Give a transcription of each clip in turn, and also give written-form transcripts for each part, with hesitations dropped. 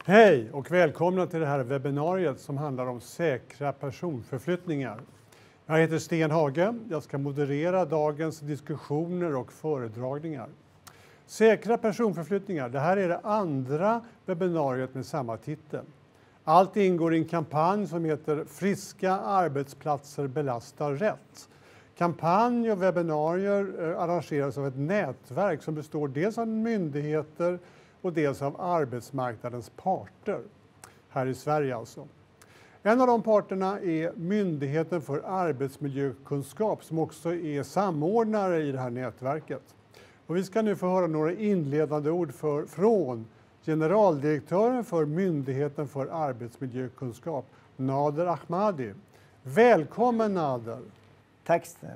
Hej och välkomna till det här webbinariet som handlar om säkra personförflyttningar. Jag heter Sten Hage. Jag ska moderera dagens diskussioner och föredragningar. Säkra personförflyttningar, det här är det andra webbinariet med samma titel. Allt ingår i en kampanj som heter Friska arbetsplatser belastar rätt. Kampanj och webbinarier arrangeras av ett nätverk som består dels av myndigheter och dels av arbetsmarknadens parter, här i Sverige alltså. En av de parterna är Myndigheten för arbetsmiljökunskap som också är samordnare i det här nätverket. Och vi ska nu få höra några inledande ord från generaldirektören för Myndigheten för arbetsmiljökunskap, Nader Ahmadi. Välkommen Nader! Tack Sten.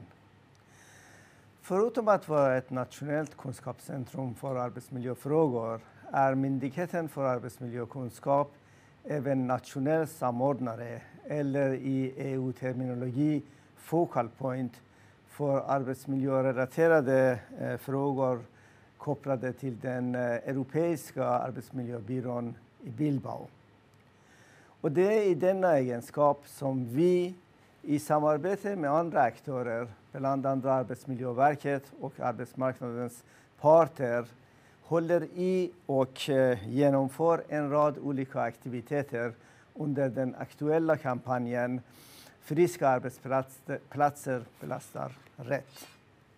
Förutom att vara ett nationellt kunskapscentrum för arbetsmiljöfrågor är Myndigheten för arbetsmiljökunskap även nationell samordnare eller i EU-terminologi focal point för arbetsmiljörelaterade frågor kopplade till den europeiska arbetsmiljöbyrån i Bilbao. Och det är i denna egenskap som vi i samarbete med andra aktörer, bland andra Arbetsmiljöverket och arbetsmarknadens parter, håller i och genomför en rad olika aktiviteter under den aktuella kampanjen Friska arbetsplatser belastar rätt.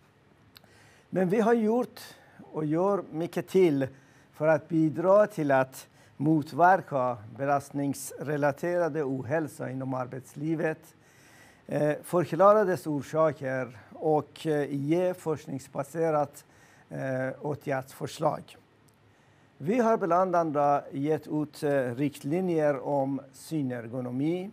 Men vi har gjort och gör mycket till för att bidra till att motverka belastningsrelaterade ohälsa inom arbetslivet, förklara dess orsaker och ge forskningsbaserat åtgärdsförslag. Vi har bland annat gett ut riktlinjer om synergonomi,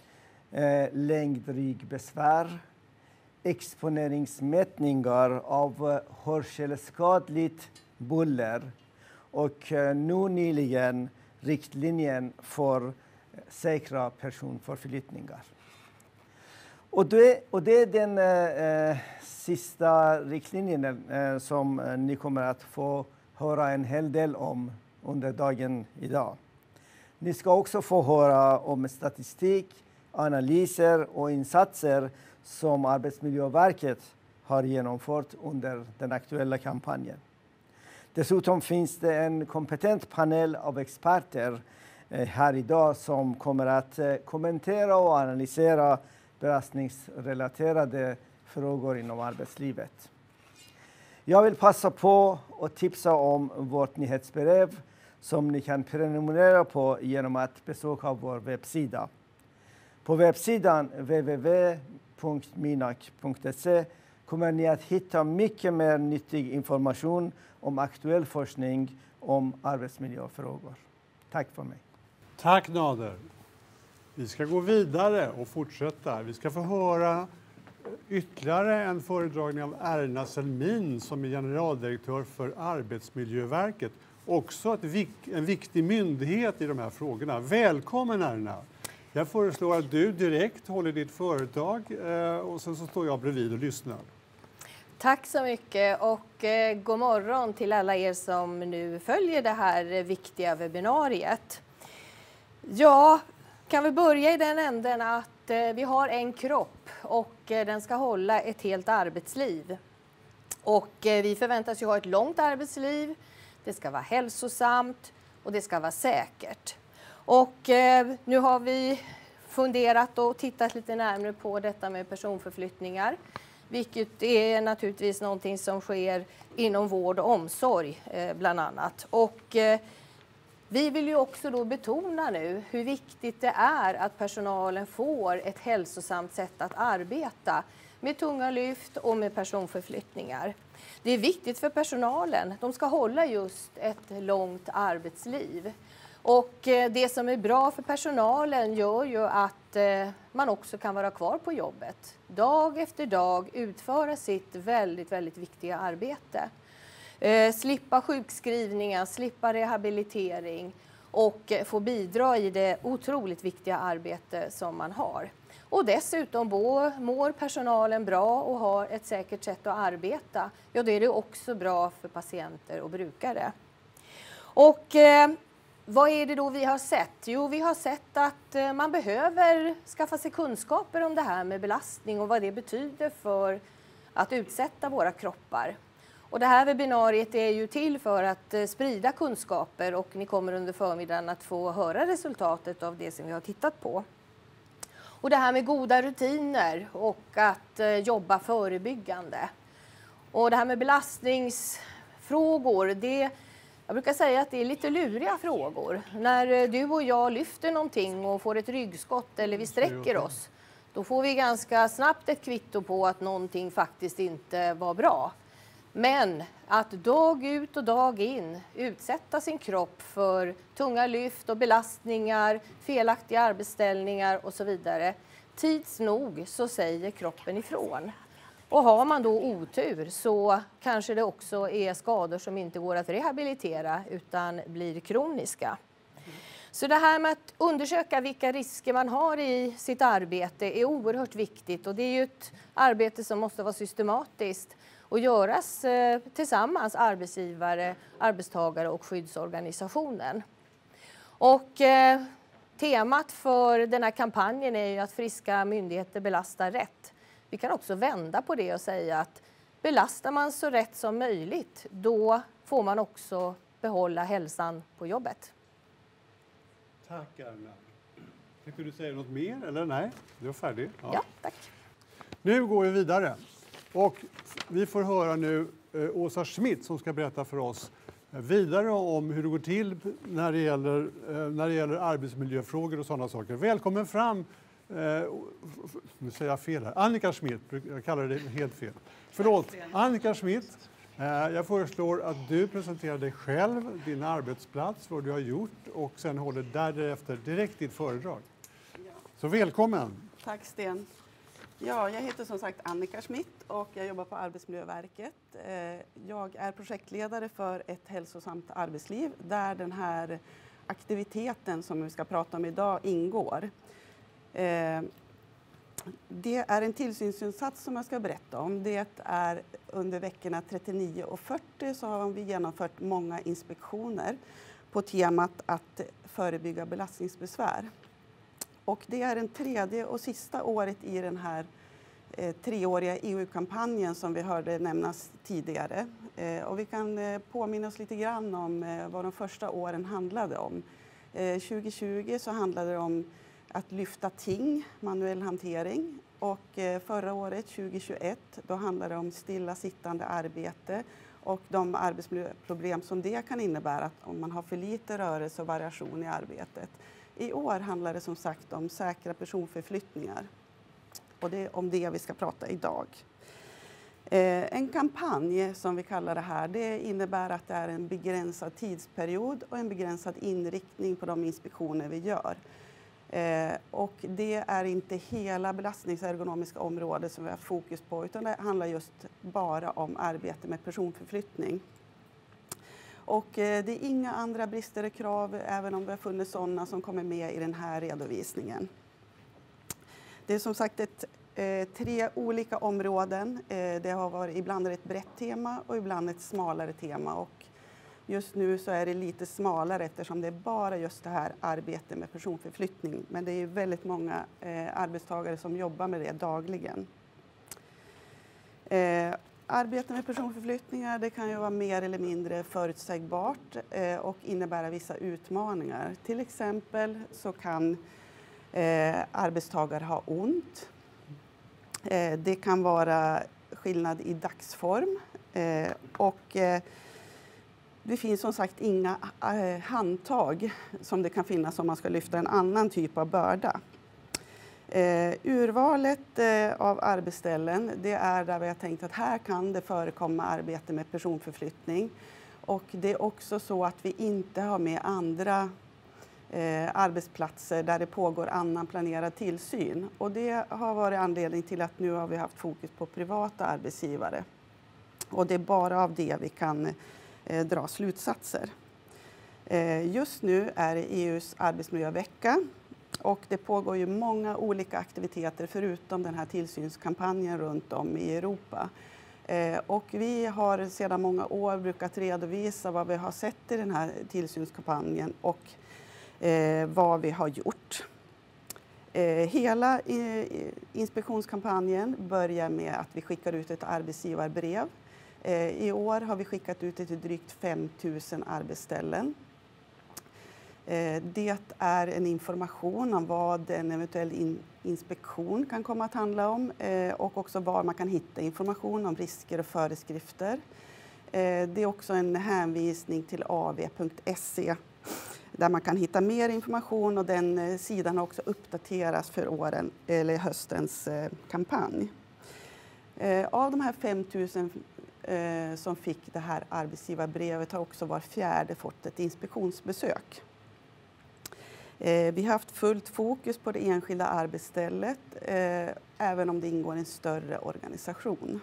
ländryggbesvär, exponeringsmätningar av hörselskadligt buller och nu nyligen riktlinjen för säkra personförflyttningar. Och det är den sista riktlinjen som ni kommer att få höra en hel del om under dagen idag. Ni ska också få höra om statistik, analyser och insatser som Arbetsmiljöverket har genomfört under den aktuella kampanjen. Dessutom finns det en kompetent panel av experter här idag som kommer att kommentera och analysera belastningsrelaterade frågor inom arbetslivet. Jag vill passa på att tipsa om vårt nyhetsbrev som ni kan prenumerera på genom att besöka vår webbsida. På webbsidan www.minak.se kommer ni att hitta mycket mer nyttig information om aktuell forskning om arbetsmiljöfrågor. Tack för mig. Tack Nader! Vi ska gå vidare och fortsätta. Vi ska få höra ytterligare en föredragning av Erna Selmin som är generaldirektör för Arbetsmiljöverket. Också en viktig myndighet i de här frågorna. Välkommen Erna! Jag föreslår att du direkt håller ditt företag och sen så står jag bredvid och lyssnar. Tack så mycket och god morgon till alla er som nu följer det här viktiga webbinariet. Ja, kan vi börja i den änden att vi har en kropp och den ska hålla ett helt arbetsliv. Och vi förväntas ju ha ett långt arbetsliv, det ska vara hälsosamt och det ska vara säkert. Och nu har vi funderat och tittat lite närmare på detta med personförflyttningar. Vilket är naturligtvis någonting som sker inom vård och omsorg bland annat. Och vi vill ju också då betona nu hur viktigt det är att personalen får ett hälsosamt sätt att arbeta med tunga lyft och med personförflyttningar. Det är viktigt för personalen. De ska hålla just ett långt arbetsliv. Och det som är bra för personalen gör ju att man också kan vara kvar på jobbet. Dag efter dag utföra sitt väldigt, väldigt viktiga arbete. Slippa sjukskrivningar, slippa rehabilitering och få bidra i det otroligt viktiga arbete som man har. Och dessutom mår personalen bra och har ett säkert sätt att arbeta. Ja, då är det också bra för patienter och brukare. Och vad är det då vi har sett? Jo, vi har sett att man behöver skaffa sig kunskaper om det här med belastning och vad det betyder för att utsätta våra kroppar. Och det här webbinariet är ju till för att sprida kunskaper och ni kommer under förmiddagen att få höra resultatet av det som vi har tittat på. Och det här med goda rutiner och att jobba förebyggande. Och det här med belastningsfrågor, jag brukar säga att det är lite luriga frågor. När du och jag lyfter någonting och får ett ryggskott eller vi sträcker oss, då får vi ganska snabbt ett kvitto på att någonting faktiskt inte var bra. Men att dag ut och dag in utsätta sin kropp för tunga lyft och belastningar, felaktiga arbetsställningar och så vidare. Tids nog så säger kroppen ifrån. Och har man då otur så kanske det också är skador som inte går att rehabilitera utan blir kroniska. Så det här med att undersöka vilka risker man har i sitt arbete är oerhört viktigt. Och det är ju ett arbete som måste vara systematiskt och göras tillsammans, arbetsgivare, arbetstagare och skyddsorganisationen. Och temat för den här kampanjen är ju att friska myndigheter belastar rätt. Vi kan också vända på det och säga att belastar man så rätt som möjligt, då får man också behålla hälsan på jobbet. Tack Erna. Tänkte du säga något mer eller nej? Du är färdig. Ja, tack. Nu går vi vidare. Och vi får höra nu Åsa Schmidt som ska berätta för oss vidare om hur det går till när det gäller arbetsmiljöfrågor och sådana saker. Välkommen fram, nu säger jag fel här, Annika Schmidt, jag kallar det helt fel. Förlåt, Annika Schmidt. Jag föreslår att du presenterar dig själv, din arbetsplats, vad du har gjort och sen håller därefter direkt ditt föredrag. Så välkommen! Tack Sten. Ja, jag heter som sagt Annika Schmidt och jag jobbar på Arbetsmiljöverket. Jag är projektledare för ett hälsosamt arbetsliv där den här aktiviteten som vi ska prata om idag ingår. Det är en tillsynsinsats som jag ska berätta om. Det är under veckorna 39 och 40 så har vi genomfört många inspektioner på temat att förebygga belastningsbesvär. Och det är den tredje och sista året i den här treåriga EU-kampanjen som vi hörde nämnas tidigare. Och vi kan påminna oss lite grann om vad de första åren handlade om. 2020 så handlade det om att lyfta ting, manuell hantering. Och förra året, 2021, då handlade det om stillasittande arbete och de arbetsmiljöproblem som det kan innebära om man har för lite rörelse och variation i arbetet. I år handlar det som sagt om säkra personförflyttningar och det är om det vi ska prata idag. En kampanj som vi kallar det här, det innebär att det är en begränsad tidsperiod och en begränsad inriktning på de inspektioner vi gör. Och det är inte hela belastningsergonomiska området som vi har fokus på utan det handlar just bara om arbete med personförflyttning. Och det är inga andra brister och krav även om vi har funnit sådana som kommer med i den här redovisningen. Det är som sagt tre olika områden. Det har varit ibland ett brett tema och ibland ett smalare tema. Och just nu så är det lite smalare eftersom det är bara just det här arbetet med personförflyttning. Men det är väldigt många arbetstagare som jobbar med det dagligen. Arbete med personförflyttningar det kan ju vara mer eller mindre förutsägbart och innebära vissa utmaningar. Till exempel så kan arbetstagare ha ont. Det kan vara skillnad i dagsform och det finns som sagt inga handtag som det kan finnas om man ska lyfta en annan typ av börda. Urvalet av arbetsställen det är där vi har tänkt att här kan det förekomma arbete med personförflyttning. Och det är också så att vi inte har med andra arbetsplatser där det pågår annan planerad tillsyn. Och det har varit anledning till att nu har vi haft fokus på privata arbetsgivare. Och det är bara av det vi kan dra slutsatser. Just nu är det EU:s arbetsmiljövecka. Och det pågår ju många olika aktiviteter förutom den här tillsynskampanjen runt om i Europa. Och vi har sedan många år brukat redovisa vad vi har sett i den här tillsynskampanjen och vad vi har gjort. Hela inspektionskampanjen börjar med att vi skickar ut ett arbetsgivarbrev. I år har vi skickat ut det till drygt 5 000 arbetsställen. Det är en information om vad en eventuell inspektion kan komma att handla om och också var man kan hitta information om risker och föreskrifter. Det är också en hänvisning till av.se där man kan hitta mer information, och den sidan har också uppdaterats för höstens kampanj. Av de här 5 000 som fick det här arbetsgivarbrevet har också var fjärde fått ett inspektionsbesök. Vi har haft fullt fokus på det enskilda arbetsstället, även om det ingår en större organisation.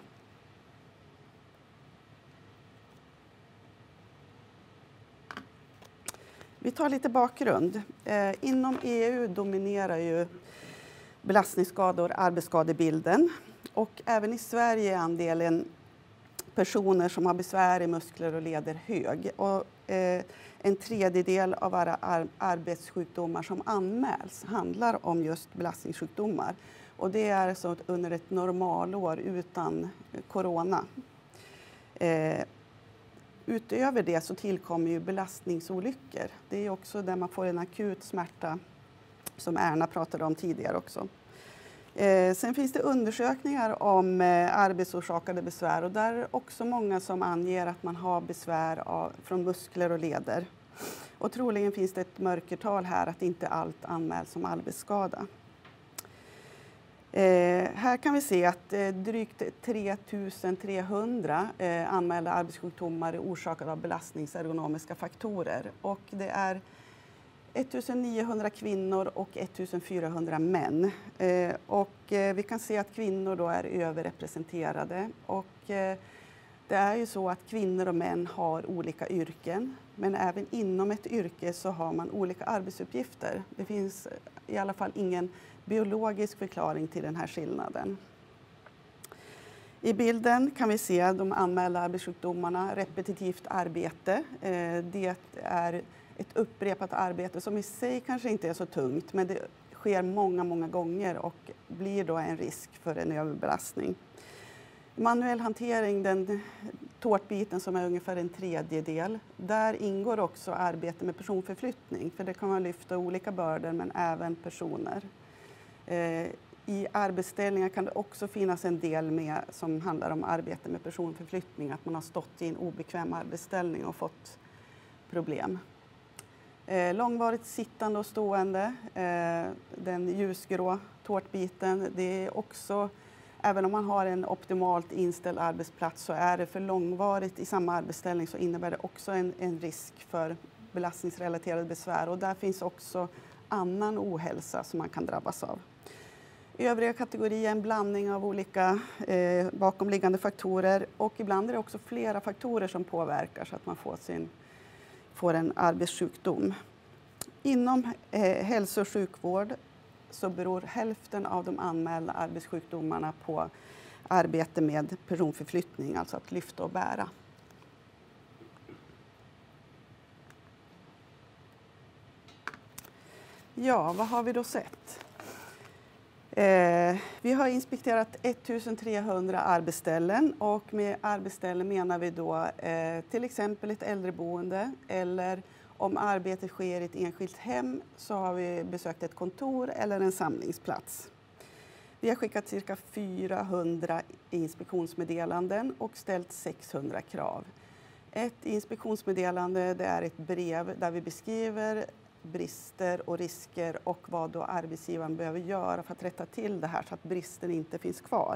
Vi tar lite bakgrund. Inom EU dominerar ju belastningsskador arbetsskadebilden, och även i Sverige är andelen personer som har besvär i muskler och leder hög. Och, en tredjedel av alla arbetssjukdomar som anmäls handlar om just belastningssjukdomar. Och det är så under ett normalår utan corona. Utöver det så tillkommer ju belastningsolyckor. Det är också där man får en akut smärta, som Erna pratade om tidigare också. Sen finns det undersökningar om arbetsorsakade besvär, och där är också många som anger att man har besvär från muskler och leder. Och troligen finns det ett mörkertal här att inte allt anmäls som arbetsskada. Här kan vi se att drygt 3 300 anmälda arbetssjukdomar är orsakade av belastningsergonomiska faktorer. Och det är 1 900 kvinnor och 1 400 män. Och vi kan se att kvinnor då är överrepresenterade. Och det är ju så att kvinnor och män har olika yrken. Men även inom ett yrke så har man olika arbetsuppgifter. Det finns i alla fall ingen biologisk förklaring till den här skillnaden. I bilden kan vi se de anmälda arbetssjukdomarna. Repetitivt arbete. Det är ett upprepat arbete som i sig kanske inte är så tungt, men det sker många gånger och blir då en risk för en överbelastning. Manuell hantering, den tårtbiten som är ungefär en tredjedel, där ingår också arbete med personförflyttning, för det kan man lyfta olika bördor men även personer. I arbetsställningar kan det också finnas en del med som handlar om arbete med personförflyttning, att man har stått i en obekväm arbetsställning och fått problem. Långvarigt sittande och stående, den ljusgrå tårtbiten, det är också, även om man har en optimalt inställd arbetsplats, så är det för långvarigt i samma arbetsställning så innebär det också en risk för belastningsrelaterade besvär, och där finns också annan ohälsa som man kan drabbas av. Övriga kategorier är en blandning av olika bakomliggande faktorer, och ibland är det också flera faktorer som påverkar så att man får en arbetssjukdom. Inom hälso- och sjukvård så beror hälften av de anmälda arbetssjukdomarna på arbete med personförflyttning, alltså att lyfta och bära. Ja, vad har vi då sett? Vi har inspekterat 1300 arbetsställen, och med arbetsställen menar vi då till exempel ett äldreboende, eller om arbetet sker i ett enskilt hem så har vi besökt ett kontor eller en samlingsplats. Vi har skickat cirka 400 inspektionsmeddelanden och ställt 600 krav. Ett inspektionsmeddelande, det är ett brev där vi beskriver brister och risker och vad då arbetsgivaren behöver göra för att rätta till det här så att bristen inte finns kvar.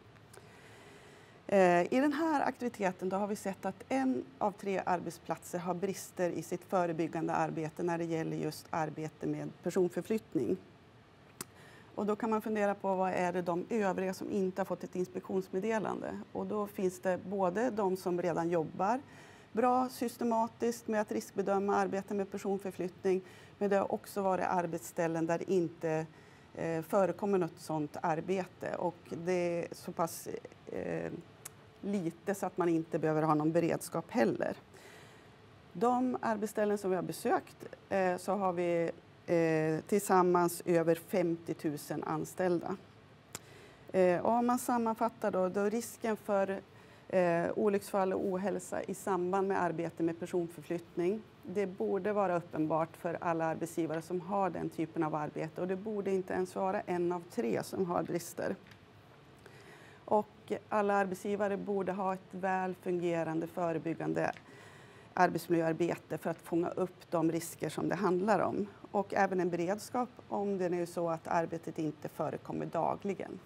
I den här aktiviteten då har vi sett att 1 av 3 arbetsplatser har brister i sitt förebyggande arbete när det gäller just arbete med personförflyttning. Och då kan man fundera på vad är det de övriga som inte har fått ett inspektionsmeddelande. Och då finns det både de som redan jobbar bra systematiskt med att riskbedöma arbete med personförflyttning, men det har också varit arbetsställen där det inte förekommer något sådant arbete, och det är så pass lite så att man inte behöver ha någon beredskap heller. De arbetsställen som vi har besökt så har vi tillsammans över 50 000 anställda. Och om man sammanfattar då risken för olycksfall och ohälsa i samband med arbete med personförflyttning. Det borde vara uppenbart för alla arbetsgivare som har den typen av arbete och det borde inte ens vara 1 av 3 som har brister. Och alla arbetsgivare borde ha ett väl fungerande förebyggande arbetsmiljöarbete för att fånga upp de risker som det handlar om. Och även en beredskap om det är så att arbetet inte förekommer dagligen.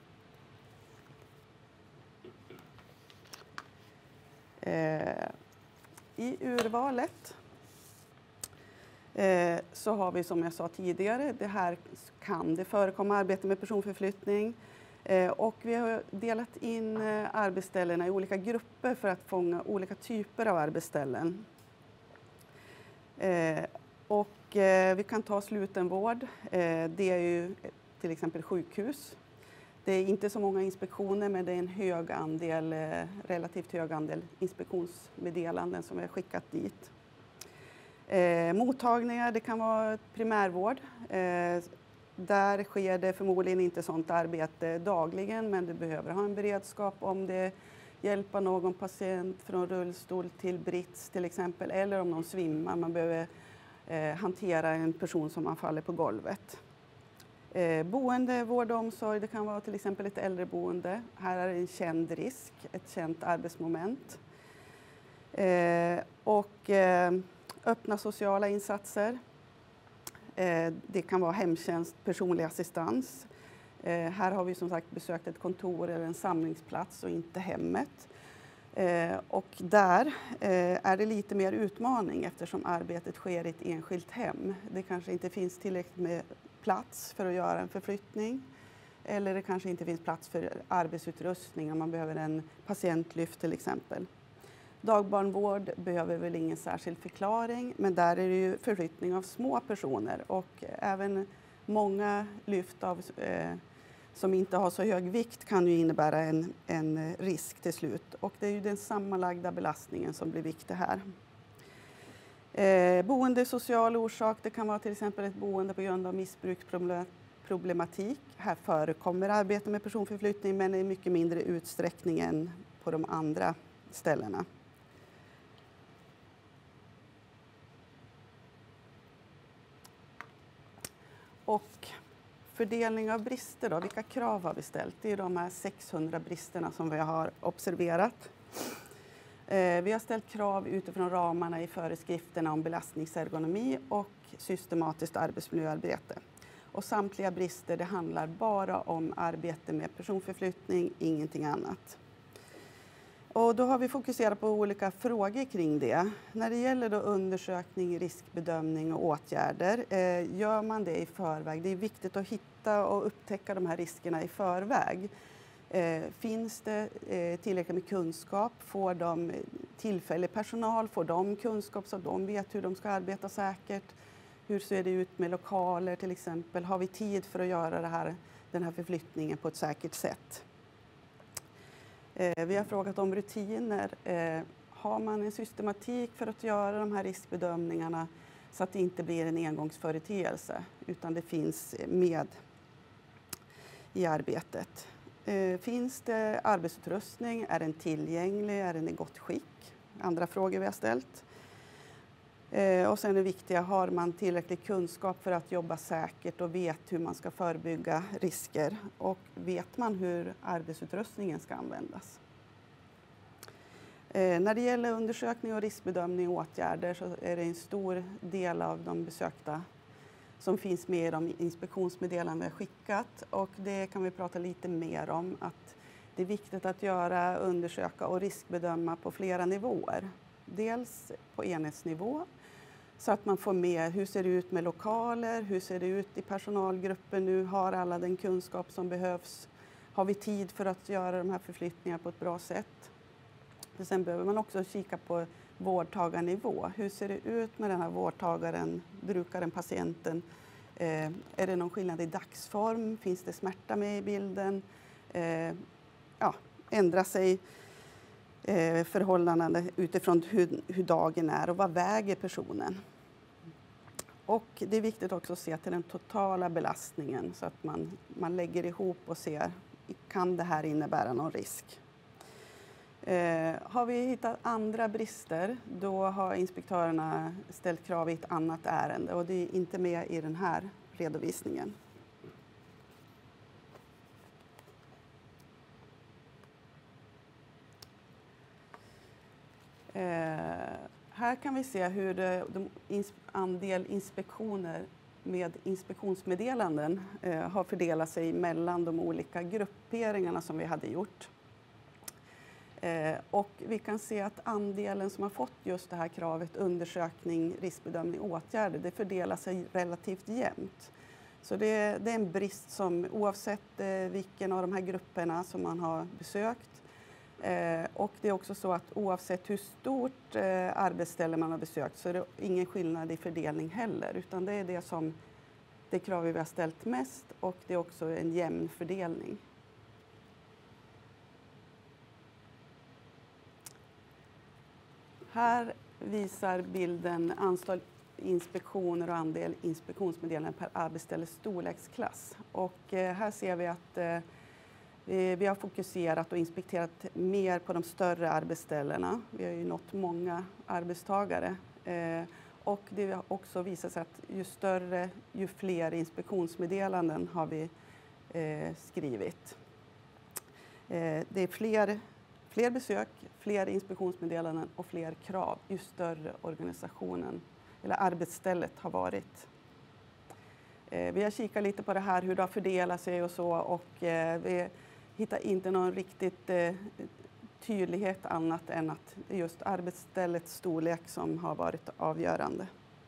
I urvalet så har vi, som jag sa tidigare, det här kan det förekomma arbete med personförflyttning. Och vi har delat in arbetsställena i olika grupper för att fånga olika typer av arbetsställen. Vi kan ta slutenvård. Det är ju till exempel sjukhus. Det är inte så många inspektioner, men det är en relativt hög andel inspektionsmeddelanden som vi har skickat dit. Mottagningar, det kan vara primärvård. Där sker det förmodligen inte sådant arbete dagligen, men du behöver ha en beredskap om det hjälper någon patient från rullstol till brits till exempel, eller om någon svimmar, man behöver hantera en person som man faller på golvet. Boende, vård och omsorg, det kan vara till exempel ett äldreboende. Här är det en känd risk, ett känt arbetsmoment. Öppna sociala insatser. Det kan vara hemtjänst, personlig assistans. Här har vi som sagt besökt ett kontor eller en samlingsplats och inte hemmet. Och där är det lite mer utmaning eftersom arbetet sker i ett enskilt hem. Det kanske inte finns tillräckligt med plats för att göra en förflyttning. Eller det kanske inte finns plats för arbetsutrustning om man behöver en patientlyft till exempel. Dagbarnvård behöver väl ingen särskild förklaring, men där är det ju förflyttning av små personer och även många lyft som inte har så hög vikt kan ju innebära en risk till slut. Och det är ju den sammanlagda belastningen som blir viktig här. Boende social orsak, det kan vara till exempel ett boende på grund av missbruksproblematik. Här förekommer arbete med personförflyttning men i mycket mindre utsträckning än på de andra ställena. Och fördelning av brister då, vilka krav har vi ställt? Det är de här 600 bristerna som vi har observerat. Vi har ställt krav utifrån ramarna i föreskrifterna om belastningsergonomi och systematiskt arbetsmiljöarbete. Och samtliga brister, det handlar bara om arbete med personförflyttning, ingenting annat. Och då har vi fokuserat på olika frågor kring det. När det gäller då undersökning, riskbedömning och åtgärder, gör man det i förväg? Det är viktigt att hitta och upptäcka de här riskerna i förväg. Finns det tillräckligt med kunskap? Får de tillfällig personal? Får de kunskap så att de vet hur de ska arbeta säkert? Hur ser det ut med lokaler till exempel? Har vi tid för att göra den här förflyttningen på ett säkert sätt? Vi har frågat om rutiner. Har man en systematik för att göra de här riskbedömningarna så att det inte blir en engångsföreteelse utan det finns med i arbetet? Finns det arbetsutrustning? Är den tillgänglig? Är den i gott skick? Andra frågor vi har ställt. Och sen det viktiga, har man tillräcklig kunskap för att jobba säkert och vet hur man ska förebygga risker? Och vet man hur arbetsutrustningen ska användas? När det gäller undersökning och riskbedömning och åtgärder så är det en stor del av de besökta som finns med i de inspektionsmeddelanden vi har skickat. Och det kan vi prata lite mer om, att det är viktigt att undersöka och riskbedöma på flera nivåer. Dels på enhetsnivå, så att man får med hur ser det ut med lokaler, hur ser det ut i personalgruppen nu, har alla den kunskap som behövs, har vi tid för att göra de här förflyttningarna på ett bra sätt. Och sen behöver man också kika på vårdtagarnivå, hur ser det ut med den här vårdtagaren, brukaren, patienten, är det någon skillnad i dagsform, finns det smärta med i bilden, ändra sig förhållanden utifrån hur dagen är och vad väger personen. Och det är viktigt också att se till den totala belastningen så att man lägger ihop och ser, kan det här innebära någon risk? Har vi hittat andra brister, då har inspektörerna ställt krav i ett annat ärende och det är inte med i den här redovisningen. Här kan vi se hur andel inspektioner med inspektionsmeddelanden har fördelat sig mellan de olika grupperingarna som vi hade gjort. Och vi kan se att andelen som har fått just det här kravet undersökning, riskbedömning, åtgärder, det fördelar sig relativt jämnt. Så det är en brist som oavsett vilken av de här grupperna som man har besökt. Och det är också så att oavsett hur stort arbetsställe man har besökt så är det ingen skillnad i fördelning heller. Utan det är det krav vi har ställt mest och det är också en jämn fördelning. Här visar bilden antal inspektioner och andel inspektionsmeddelanden per arbetsställes storleksklass. Och här ser vi att vi har fokuserat och inspekterat mer på de större arbetsställena. Vi har ju nått många arbetstagare. Och det har också visat sig att ju större, ju fler inspektionsmeddelanden har vi skrivit. Det är fler besök, fler inspektionsmeddelanden och fler krav ju större organisationen eller arbetsstället har varit. Vi har kikat lite på det här, hur det har fördelat sig och så, och vi hittar inte någon riktigt tydlighet annat än att just arbetsställets storlek som har varit avgörande.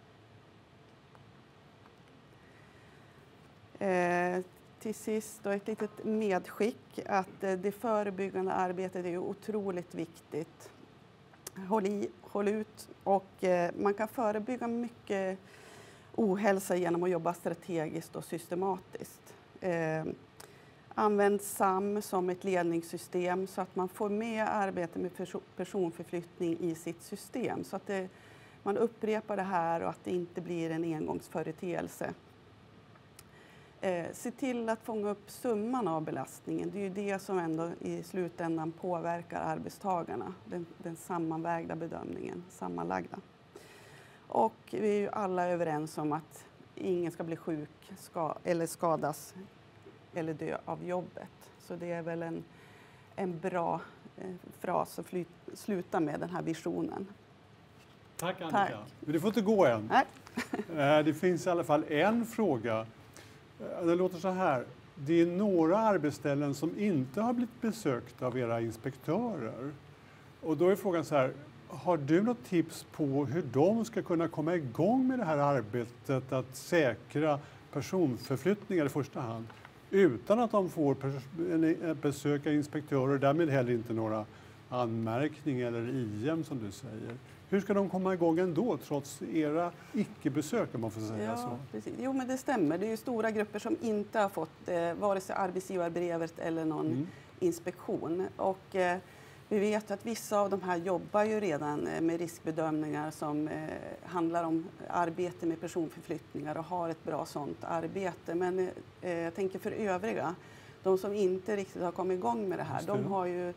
Till sist då ett litet medskick att det förebyggande arbetet är otroligt viktigt. Håll ut, och man kan förebygga mycket ohälsa genom att jobba strategiskt och systematiskt. Använd SAM som ett ledningssystem så att man får med arbete med personförflyttning i sitt system. Så att man upprepar det här och att det inte blir en engångsföreteelse. Se till att fånga upp summan av belastningen. Det är ju det som ändå i slutändan påverkar arbetstagarna. Den sammanvägda bedömningen, sammanlagda. Och vi är ju alla överens om att ingen ska bli sjuk eller skadas eller dö av jobbet. Så det är väl en bra fras att sluta med den här visionen. Tack Annika. Tack. Men du får inte gå än. Nej. Det finns i alla fall en fråga. Det låter så här. Det är några arbetsställen som inte har blivit besökta av era inspektörer. Och då är frågan så här. Har du något tips på hur de ska kunna komma igång med det här arbetet att säkra personförflyttningar i första hand utan att de får besöka inspektörer och därmed heller inte några anmärkningar eller IM som du säger? Hur ska de komma igång ändå trots era icke-besök om man får säga så? Precis. Jo, men det stämmer. Det är ju stora grupper som inte har fått vare sig arbetsgivarbrevet eller någon inspektion. Och vi vet att vissa av de här jobbar ju redan med riskbedömningar som handlar om arbete med personförflyttningar och har ett bra sådant arbete. Men jag tänker för övriga, de som inte riktigt har kommit igång med det här, de har ju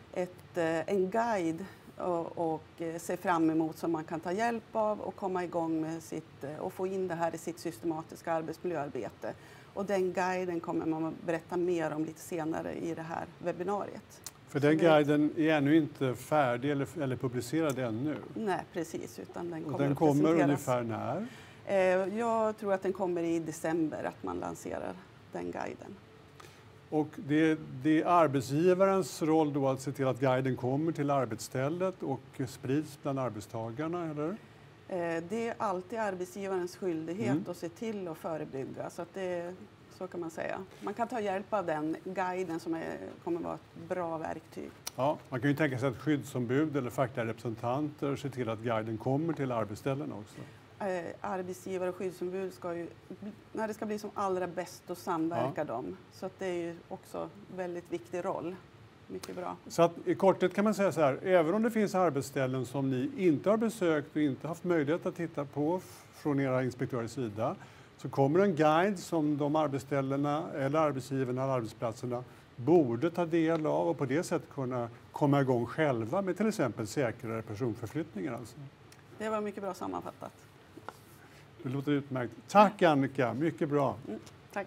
en guide och se fram emot som man kan ta hjälp av och komma igång med och få in det här i sitt systematiska arbetsmiljöarbete. Och den guiden kommer man att berätta mer om lite senare i det här webbinariet. För den guiden är ännu inte färdig eller publicerad ännu? Nej, precis. Utan den kommer, den kommer ungefär när? Jag tror att den kommer i december, att man lanserar den guiden. Och det är arbetsgivarens roll då att se till att guiden kommer till arbetsstället och sprids bland arbetstagarna, eller? Det är alltid arbetsgivarens skyldighet att se till att förebygga. Så kan man säga. Man kan ta hjälp av den guiden som kommer att vara ett bra verktyg. Ja, man kan ju tänka sig att skyddsombud eller fackliga representanter ser till att guiden kommer till arbetsställen också. Arbetsgivare och skyddsombud ska ju, när det ska bli som allra bäst, då samverkar de. Så att det är ju också en väldigt viktig roll. Mycket bra. Så att i korthet kan man säga så här, även om det finns arbetsställen som ni inte har besökt och inte haft möjlighet att titta på från era inspektörers sida, så kommer en guide som de arbetsställena eller arbetsgivarna eller arbetsplatserna borde ta del av och på det sättet kunna komma igång själva med till exempel säkrare personförflyttningar. Alltså. Det var mycket bra sammanfattat. Det låter utmärkt. Tack Annika, mycket bra. Tack.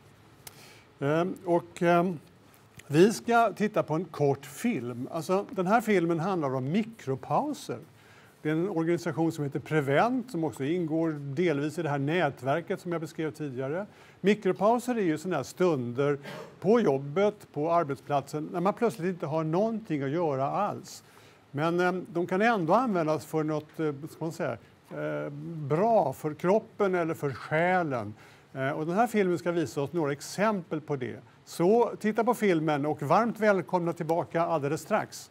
Vi ska titta på en kort film. Alltså, den här filmen handlar om mikropauser. Det är en organisation som heter Prevent som också ingår delvis i det här nätverket som jag beskrev tidigare. Mikropauser är ju sådana här stunder på jobbet, på arbetsplatsen, när man plötsligt inte har någonting att göra alls. Men de kan ändå användas för något ska man säga, bra för kroppen eller för själen. Och den här filmen ska visa oss några exempel på det. Så titta på filmen och varmt välkomna tillbaka alldeles strax.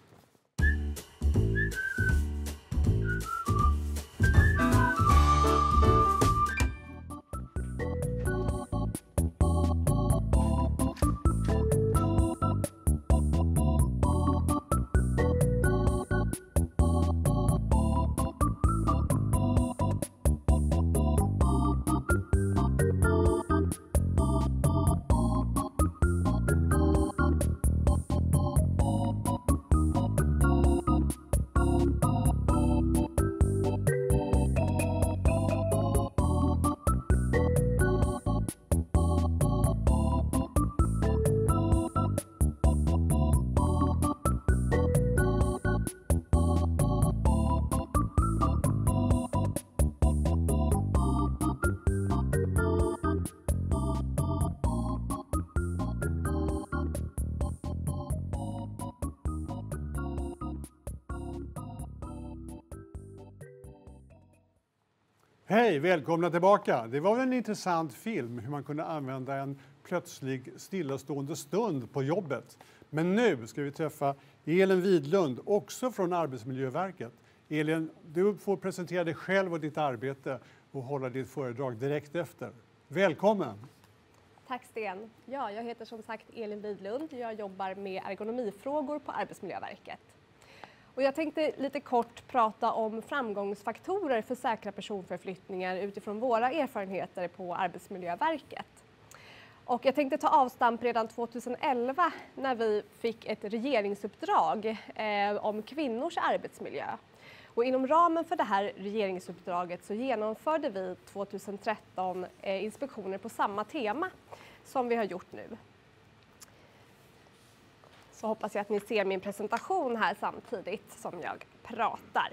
Hej, välkomna tillbaka. Det var väl en intressant film hur man kunde använda en plötslig stillastående stund på jobbet. Men nu ska vi träffa Elin Widlund, också från Arbetsmiljöverket. Elin, du får presentera dig själv och ditt arbete och hålla ditt föredrag direkt efter. Välkommen! Tack Sten. Ja, jag heter som sagt Elin Widlund. Jag jobbar med ergonomifrågor på Arbetsmiljöverket. Och jag tänkte lite kort prata om framgångsfaktorer för säkra personförflyttningar utifrån våra erfarenheter på Arbetsmiljöverket. Och jag tänkte ta avstamp redan 2011 när vi fick ett regeringsuppdrag om kvinnors arbetsmiljö. Och inom ramen för det här regeringsuppdraget så genomförde vi 2013 inspektioner på samma tema som vi har gjort nu. Så hoppas jag att ni ser min presentation här samtidigt som jag pratar.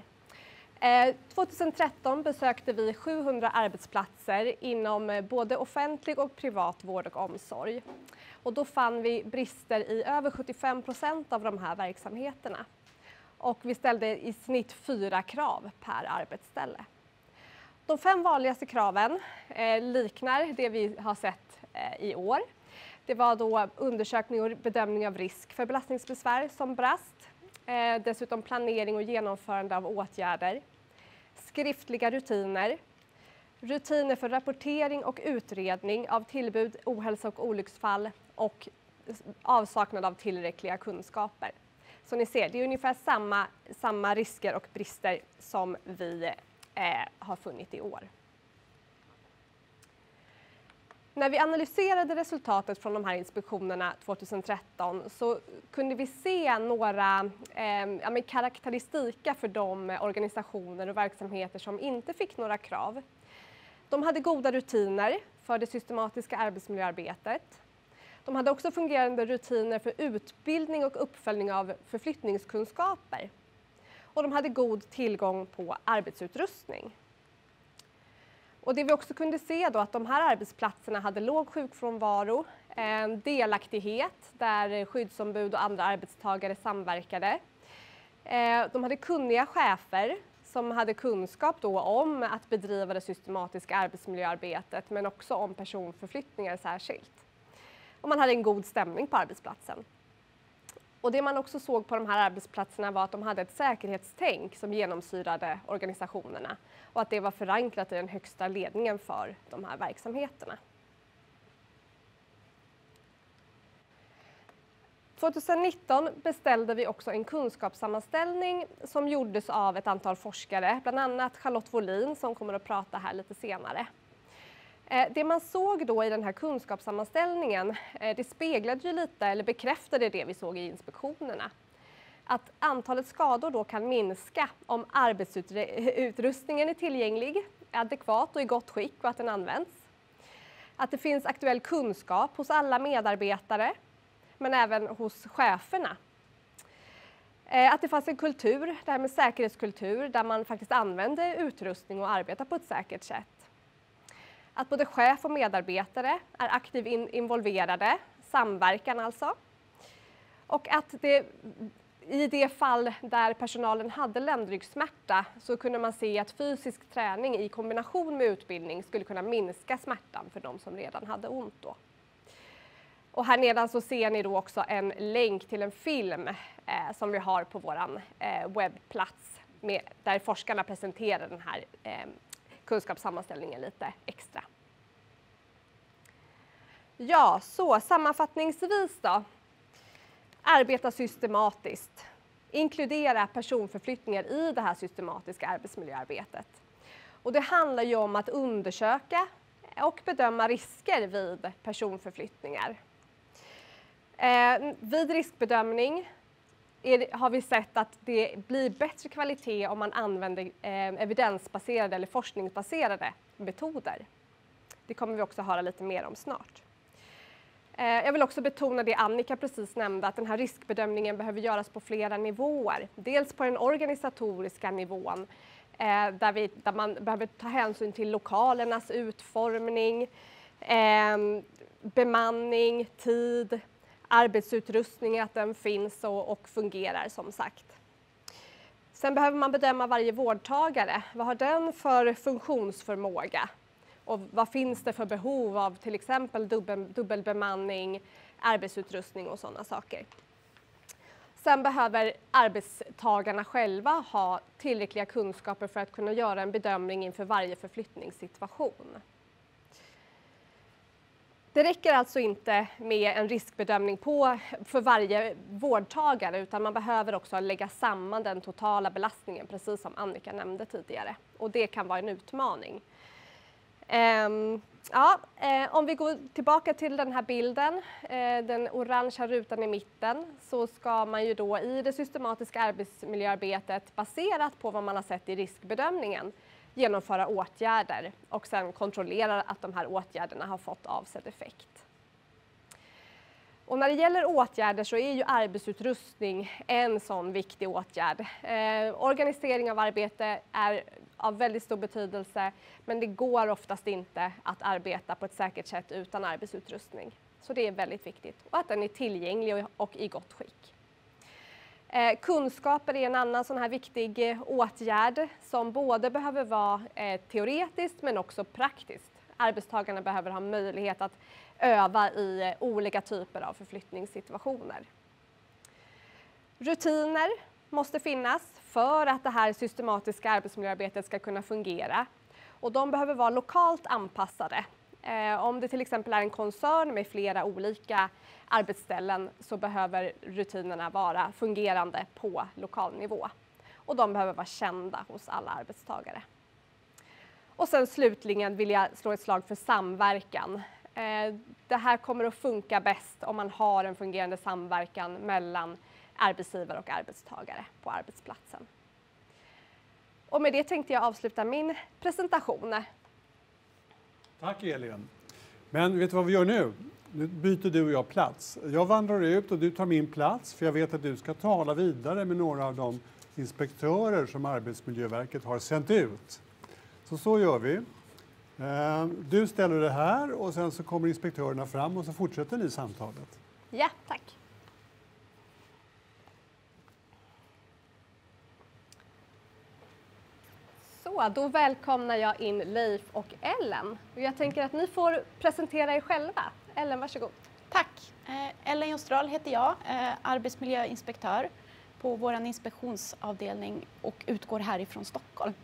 2013 besökte vi 700 arbetsplatser inom både offentlig och privat vård och omsorg. Och då fann vi brister i över 75% av de här verksamheterna. Och vi ställde i snitt 4 krav per arbetsställe. De 5 vanligaste kraven liknar det vi har sett i år. Det var då undersökning och bedömning av risk för belastningsbesvär som brast. Dessutom planering och genomförande av åtgärder. Skriftliga rutiner. Rutiner för rapportering och utredning av tillbud, ohälsa och olycksfall och avsaknad av tillräckliga kunskaper. Så ni ser, det är ungefär samma risker och brister som vi har funnit i år. När vi analyserade resultatet från de här inspektionerna 2013 så kunde vi se några karaktäristika för de organisationer och verksamheter som inte fick några krav. De hade goda rutiner för det systematiska arbetsmiljöarbetet. De hade också fungerande rutiner för utbildning och uppföljning av förflyttningskunskaper. Och de hade god tillgång på arbetsutrustning. Och det vi också kunde se då att de här arbetsplatserna hade låg sjukfrånvaro, delaktighet där skyddsombud och andra arbetstagare samverkade. De hade kunniga chefer som hade kunskap då om att bedriva det systematiska arbetsmiljöarbetet men också om personförflyttningar särskilt. Och man hade en god stämning på arbetsplatsen. Och det man också såg på de här arbetsplatserna var att de hade ett säkerhetstänk som genomsyrade organisationerna och att det var förankrat i den högsta ledningen för de här verksamheterna. 2019 beställde vi också en kunskapssammanställning som gjordes av ett antal forskare, bland annat Charlotte Wåhlin som kommer att prata här lite senare. Det man såg då i den här kunskapssammanställningen, det speglade ju lite, eller bekräftade det vi såg i inspektionerna. Att antalet skador då kan minska om arbetsutrustningen är tillgänglig, adekvat och i gott skick och att den används. Att det finns aktuell kunskap hos alla medarbetare, men även hos cheferna. Att det fanns en kultur, det här med säkerhetskultur, där man faktiskt använder utrustning och arbetar på ett säkert sätt. Att både chef och medarbetare är aktivt involverade, samverkan alltså. Och att det, i det fall där personalen hade ländryggsmärta så kunde man se att fysisk träning i kombination med utbildning skulle kunna minska smärtan för de som redan hade ont då. Och här nedan så ser ni då också en länk till en film som vi har på vår webbplats där forskarna presenterar den här kunskapssammanställningen lite extra. Ja, så sammanfattningsvis då. Arbeta systematiskt. Inkludera personförflyttningar i det här systematiska arbetsmiljöarbetet. Och det handlar ju om att undersöka och bedöma risker vid personförflyttningar. Vid riskbedömning har vi sett att det blir bättre kvalitet om man använder evidensbaserade eller forskningsbaserade metoder. Det kommer vi också höra lite mer om snart. Jag vill också betona det Annika precis nämnde, att den här riskbedömningen behöver göras på flera nivåer. Dels på den organisatoriska nivån, där man behöver ta hänsyn till lokalernas utformning, bemanning, tid, arbetsutrustning, att den finns och fungerar som sagt. Sen behöver man bedöma varje vårdtagare. Vad har den för funktionsförmåga? Och vad finns det för behov av till exempel dubbelbemanning, arbetsutrustning och sådana saker. Sen behöver arbetstagarna själva ha tillräckliga kunskaper för att kunna göra en bedömning inför varje förflyttningssituation. Det räcker alltså inte med en riskbedömning för varje vårdtagare, utan man behöver också lägga samman den totala belastningen, precis som Annika nämnde tidigare. Och det kan vara en utmaning. Om vi går tillbaka till den här bilden, den orangea rutan i mitten, så ska man ju då i det systematiska arbetsmiljöarbetet, baserat på vad man har sett i riskbedömningen, genomföra åtgärder och sedan kontrollera att de här åtgärderna har fått avsedd effekt. Och när det gäller åtgärder så är ju arbetsutrustning en sån viktig åtgärd. Organisering av arbete är av väldigt stor betydelse, men det går oftast inte att arbeta på ett säkert sätt utan arbetsutrustning. Så det är väldigt viktigt, och att den är tillgänglig och i gott skick. Kunskaper är en annan sån här viktig åtgärd som både behöver vara teoretiskt men också praktiskt. Arbetstagarna behöver ha möjlighet att öva i olika typer av förflyttningssituationer. Rutiner måste finnas för att det här systematiska arbetsmiljöarbetet ska kunna fungera. Och de behöver vara lokalt anpassade. Om det till exempel är en koncern med flera olika arbetsställen så behöver rutinerna vara fungerande på lokal nivå. Och de behöver vara kända hos alla arbetstagare. Och sen slutligen vill jag slå ett slag för samverkan. Det här kommer att funka bäst om man har en fungerande samverkan mellan arbetsgivare och arbetstagare på arbetsplatsen. Och med det tänkte jag avsluta min presentation. Tack Elin. Men vet du vad vi gör nu? Nu byter du och jag plats. Jag vandrar ut och du tar min plats, för jag vet att du ska tala vidare med några av de inspektörer som Arbetsmiljöverket har sänt ut. Så gör vi. Du ställer det här och sen så kommer inspektörerna fram och så fortsätter ni samtalet. Ja, tack. Så, då välkomnar jag in Leif och Ellen. Jag tänker att ni får presentera er själva. Ellen, varsågod. Tack. Ellen Jostral heter jag, arbetsmiljöinspektör på vår inspektionsavdelning och utgår härifrån Stockholm.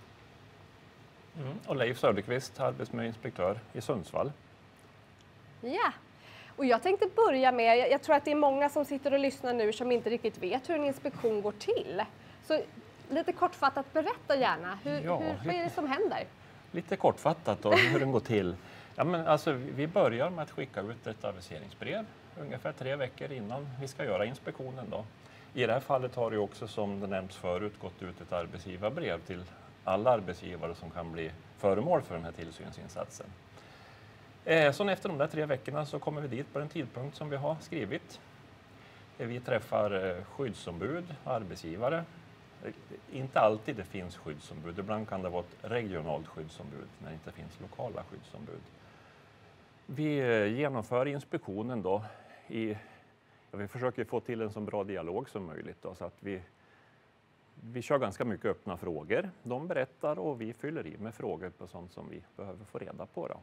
Och Leif Söderqvist, arbetsmiljöinspektör i Sundsvall. Ja, Och jag tänkte börja med, jag tror att det är många som sitter och lyssnar nu som inte riktigt vet hur en inspektion går till. Så lite kortfattat, berätta gärna, vad är det som händer? Lite kortfattat då, hur den går till. Ja, men alltså, vi börjar med att skicka ut ett aviseringsbrev ungefär 3 veckor innan vi ska göra inspektionen. Då. I det här fallet har det också, som det nämnts förut, gått ut ett arbetsgivarbrev till alla arbetsgivare som kan bli föremål för den här tillsynsinsatsen. Så efter de där 3 veckorna så kommer vi dit på den tidpunkt som vi har skrivit. Vi träffar skyddsombud, arbetsgivare. Inte alltid det finns skyddsombud, ibland kan det vara ett regionalt skyddsombud när det inte finns lokala skyddsombud. Vi genomför inspektionen då vi försöker få till en så bra dialog som möjligt då, så att vi kör ganska mycket öppna frågor. De berättar och vi fyller i med frågor på sånt som vi behöver få reda på. Då.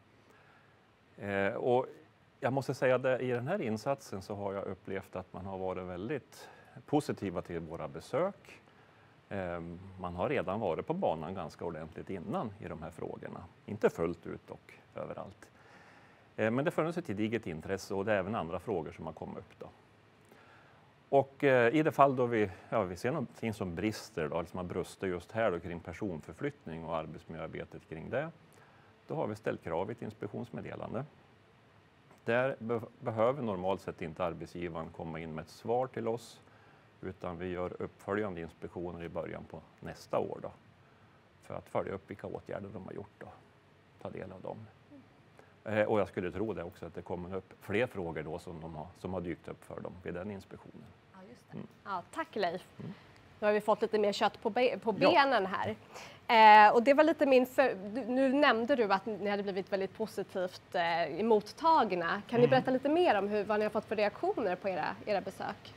Och jag måste säga att i den här insatsen så har jag upplevt att man har varit väldigt positiva till våra besök. Man har redan varit på banan ganska ordentligt innan i de här frågorna. Inte fullt ut och överallt. Men det funnits ett gediget intresse och det är även andra frågor som har kommit upp. Då. Och i det fall då vi ser någonting som brister, då, som har brustit just här då, kring personförflyttning och arbetsmiljöarbetet kring det, då har vi ställt krav i ett inspektionsmeddelande. Där behöver normalt sett inte arbetsgivaren komma in med ett svar till oss, utan vi gör uppföljande inspektioner i början på nästa år då, för att följa upp vilka åtgärder de har gjort och ta del av dem. Och jag skulle tro det också att det kommer upp fler frågor då som har dykt upp för dem vid den inspektionen. Ja, just det. Ja, tack Leif. Nu har vi fått lite mer kött på benen här. Och det var lite nu nämnde du att ni hade blivit väldigt positivt emottagna. Kan ni berätta lite mer om vad ni har fått för reaktioner på era besök?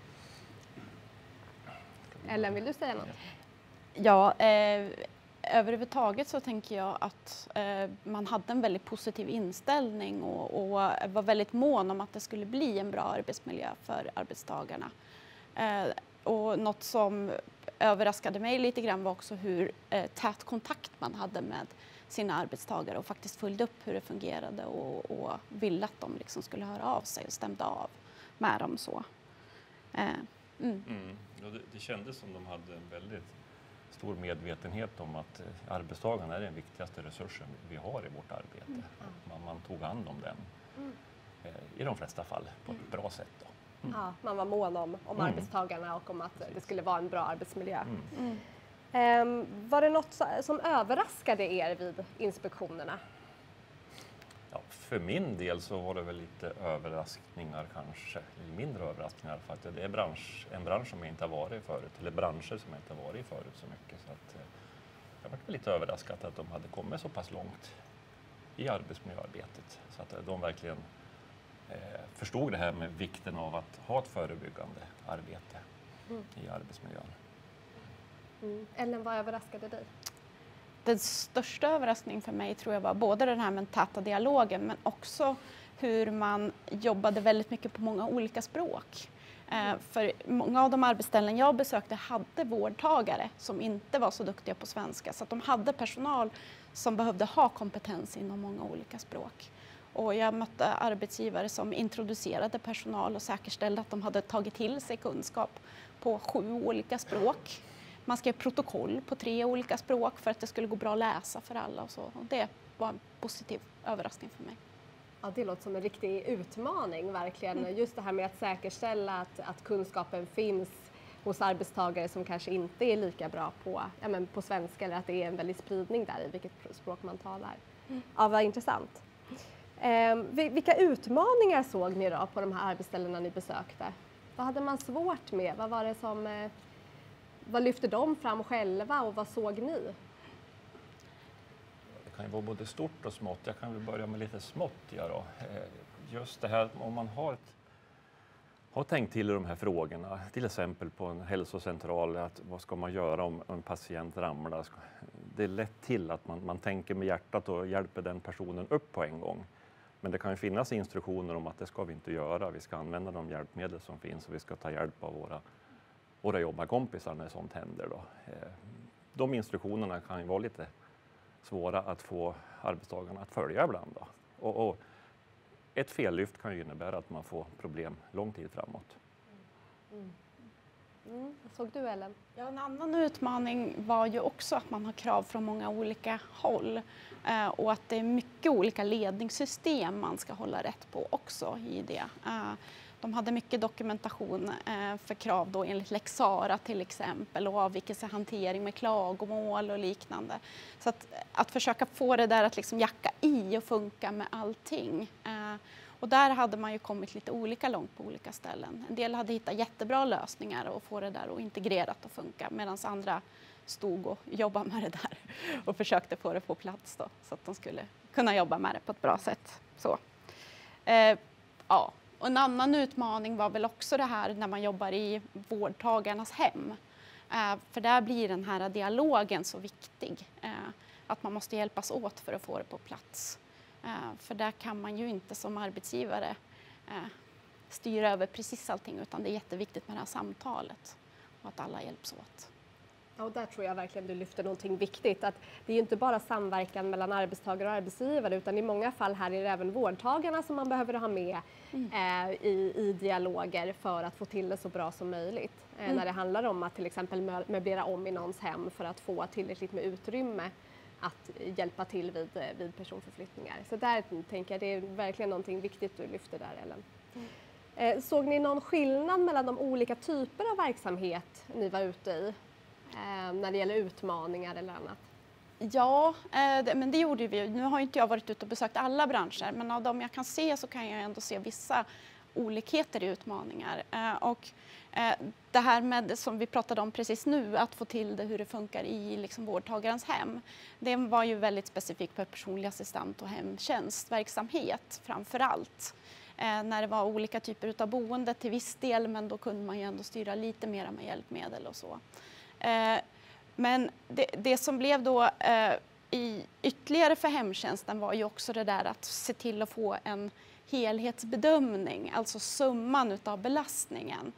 Ellen, vill du säga något? Ja, överhuvudtaget så tänker jag att man hade en väldigt positiv inställning och var väldigt mån om att det skulle bli en bra arbetsmiljö för arbetstagarna. Och något som överraskade mig lite grann var också hur tät kontakt man hade med sina arbetstagare och faktiskt följde upp hur det fungerade och ville att de liksom skulle höra av sig och stämde av med dem så. Det kändes som de hade en väldigt stor medvetenhet om att arbetstagarna är den viktigaste resursen vi har i vårt arbete. Man tog hand om den i de flesta fall på ett bra sätt. Då. Ja, man var mån om arbetstagarna och om att det skulle vara en bra arbetsmiljö. Var det något som överraskade er vid inspektionerna? Ja, för min del så var det väl lite överraskningar kanske, eller mindre överraskningar för att det är en bransch som jag inte har varit i förut, eller branscher som jag inte har varit i förut så mycket. Så att, jag var lite överraskad att de hade kommit så pass långt i arbetsmiljöarbetet så att de verkligen förstod det här med vikten av att ha ett förebyggande arbete i arbetsmiljön. Ellen, vad överraskade dig? Den största överraskningen för mig tror jag var både den här med täta dialogen men också hur man jobbade väldigt mycket på många olika språk. För många av de arbetsställen jag besökte hade vårdtagare som inte var så duktiga på svenska så att de hade personal som behövde ha kompetens inom många olika språk. Och jag mötte arbetsgivare som introducerade personal och säkerställde att de hade tagit till sig kunskap på 7 olika språk. Man skrev protokoll på 3 olika språk för att det skulle gå bra att läsa för alla. Och så. Och det var en positiv överraskning för mig. Ja, det låter som en riktig utmaning verkligen. Just det här med att säkerställa att kunskapen finns hos arbetstagare som kanske inte är lika bra på svenska eller att det är en väldig spridning där i vilket språk man talar. Ja, vad intressant. Vilka utmaningar såg ni då på de här arbetsställena ni besökte? Vad hade man svårt med? Vad var det vad lyfte de fram själva och vad såg ni? Det kan ju vara både stort och smått. Jag kan väl börja med lite smått. Då. Just det här om man har tänkt till i de här frågorna, till exempel på en hälsocentral, att vad ska man göra om en patient ramlar? Det är lätt till att man tänker med hjärtat och hjälper den personen upp på en gång. Men det kan ju finnas instruktioner om att det ska vi inte göra. Vi ska använda de hjälpmedel som finns och vi ska ta hjälp av våra jobbarkompisar när sånt händer. Då. De instruktionerna kan ju vara lite svåra att få arbetstagarna att följa ibland. Då. Och ett fellyft kan ju innebära att man får problem lång tid framåt. Vad såg du, Ellen? Ja, en annan utmaning var ju också att man har krav från många olika håll och att det är mycket olika ledningssystem man ska hålla rätt på också i det. De hade mycket dokumentation för krav då enligt Lex Sarah till exempel och avvikelsehantering med klagomål och liknande. Så att försöka få det där att liksom jacka i och funka med allting. Och där hade man ju kommit lite olika långt på olika ställen. En del hade hittat jättebra lösningar och få det där och integrerat och funka medan andra stod och jobbade med det där och försökte få det på plats då, så att de skulle kunna jobba med det på ett bra sätt. Så. Ja. Och en annan utmaning var väl också det här när man jobbar i vårdtagarnas hem. För där blir den här dialogen så viktig. Att man måste hjälpas åt för att få det på plats. För där kan man ju inte som arbetsgivare styra över precis allting, utan det är jätteviktigt med det här samtalet och att alla hjälps åt. Ja, och där tror jag verkligen du lyfter någonting viktigt. Att det är ju inte bara samverkan mellan arbetstagare och arbetsgivare, utan i många fall här är det även vårdtagarna som man behöver ha med i dialoger för att få till det så bra som möjligt. När det handlar om att till exempel möblera om i någons hem för att få tillräckligt med utrymme att hjälpa till vid personförflyttningar. Så där tänker jag det är verkligen någonting viktigt du lyfter där, Ellen. Såg ni någon skillnad mellan de olika typer av verksamhet ni var ute i när det gäller utmaningar eller annat? Ja, men det gjorde vi. Nu har inte jag varit ute och besökt alla branscher, men av dem jag kan se så kan jag ändå se vissa olikheter i utmaningar. Och det här med, som vi pratade om precis nu, att få till det hur det funkar i liksom vårdtagarens hem. Det var ju väldigt specifikt för personlig assistent och hemtjänstverksamhet framför allt. När det var olika typer av boende till viss del, men då kunde man ju ändå styra lite mer med hjälpmedel och så. Men det som blev då i ytterligare för hemtjänsten var ju också det där att se till att få en helhetsbedömning, alltså summan utav belastningen.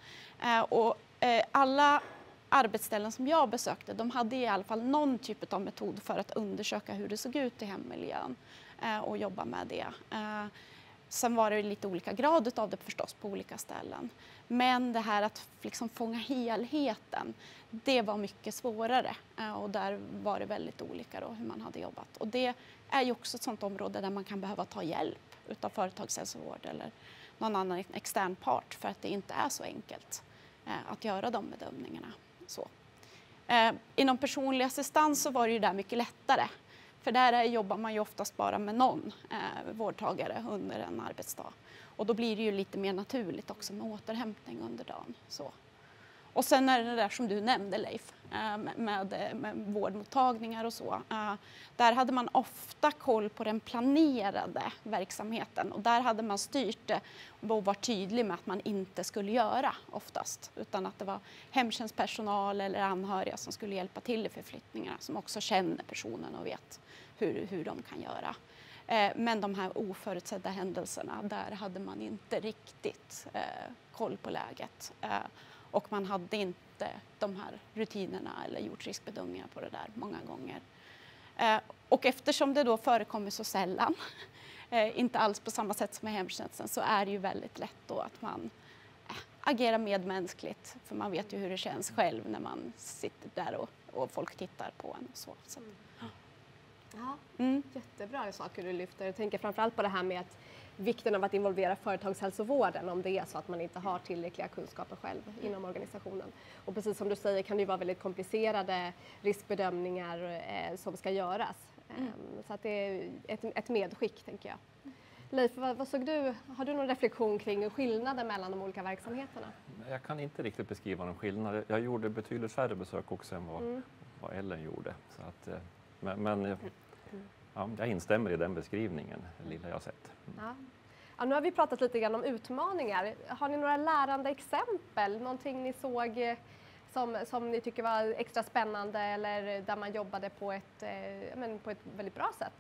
Alla arbetsställen som jag besökte, de hade i alla fall någon typ av metod för att undersöka hur det såg ut i hemmiljön och jobba med det. Sen var det lite olika grad av det förstås på olika ställen. Men det här att liksom fånga helheten, det var mycket svårare. Och där var det väldigt olika då hur man hade jobbat. Och det är ju också ett sådant område där man kan behöva ta hjälp utav företagshälsovård eller någon annan extern part, för att det inte är så enkelt att göra de bedömningarna. Så. Inom personlig assistans så var det ju där mycket lättare. För där jobbar man ju oftast bara med någon vårdtagare under en arbetsdag. Och då blir det ju lite mer naturligt också med återhämtning under dagen. Så. Och sen är det där som du nämnde, Leif, med vårdmottagningar och så. Där hade man ofta koll på den planerade verksamheten. Och där hade man styrt det och var tydlig med att man inte skulle göra oftast. Utan att det var hemtjänstpersonal eller anhöriga som skulle hjälpa till i förflyttningarna. Som också känner personen och vet hur de kan göra. Men de här oförutsedda händelserna, där hade man inte riktigt koll på läget. Och man hade inte de här rutinerna eller gjort riskbedömningar på det där många gånger. Och eftersom det då förekommer så sällan, inte alls på samma sätt som i hemtjänsten, så är det ju väldigt lätt då att man agerar medmänskligt. För man vet ju hur det känns själv när man sitter där och folk tittar på en och så. Ja, jättebra saker du lyfter. Jag tänker framförallt på det här med att vikten av att involvera företagshälsovården om det är så att man inte har tillräckliga kunskaper själv inom organisationen. Och precis som du säger kan det ju vara väldigt komplicerade riskbedömningar som ska göras. Så att det är ett medskick, tänker jag. Leif, vad såg du? Har du någon reflektion kring skillnaden mellan de olika verksamheterna? Jag kan inte riktigt beskriva någon skillnad. Jag gjorde betydligt färre besök också än vad Ellen gjorde. Så att, men ja, jag instämmer i den beskrivningen, det lilla jag har sett. Ja, nu har vi pratat lite grann om utmaningar. Har ni några lärande exempel? Någonting ni såg som ni tycker var extra spännande eller där man jobbade på ett väldigt bra sätt?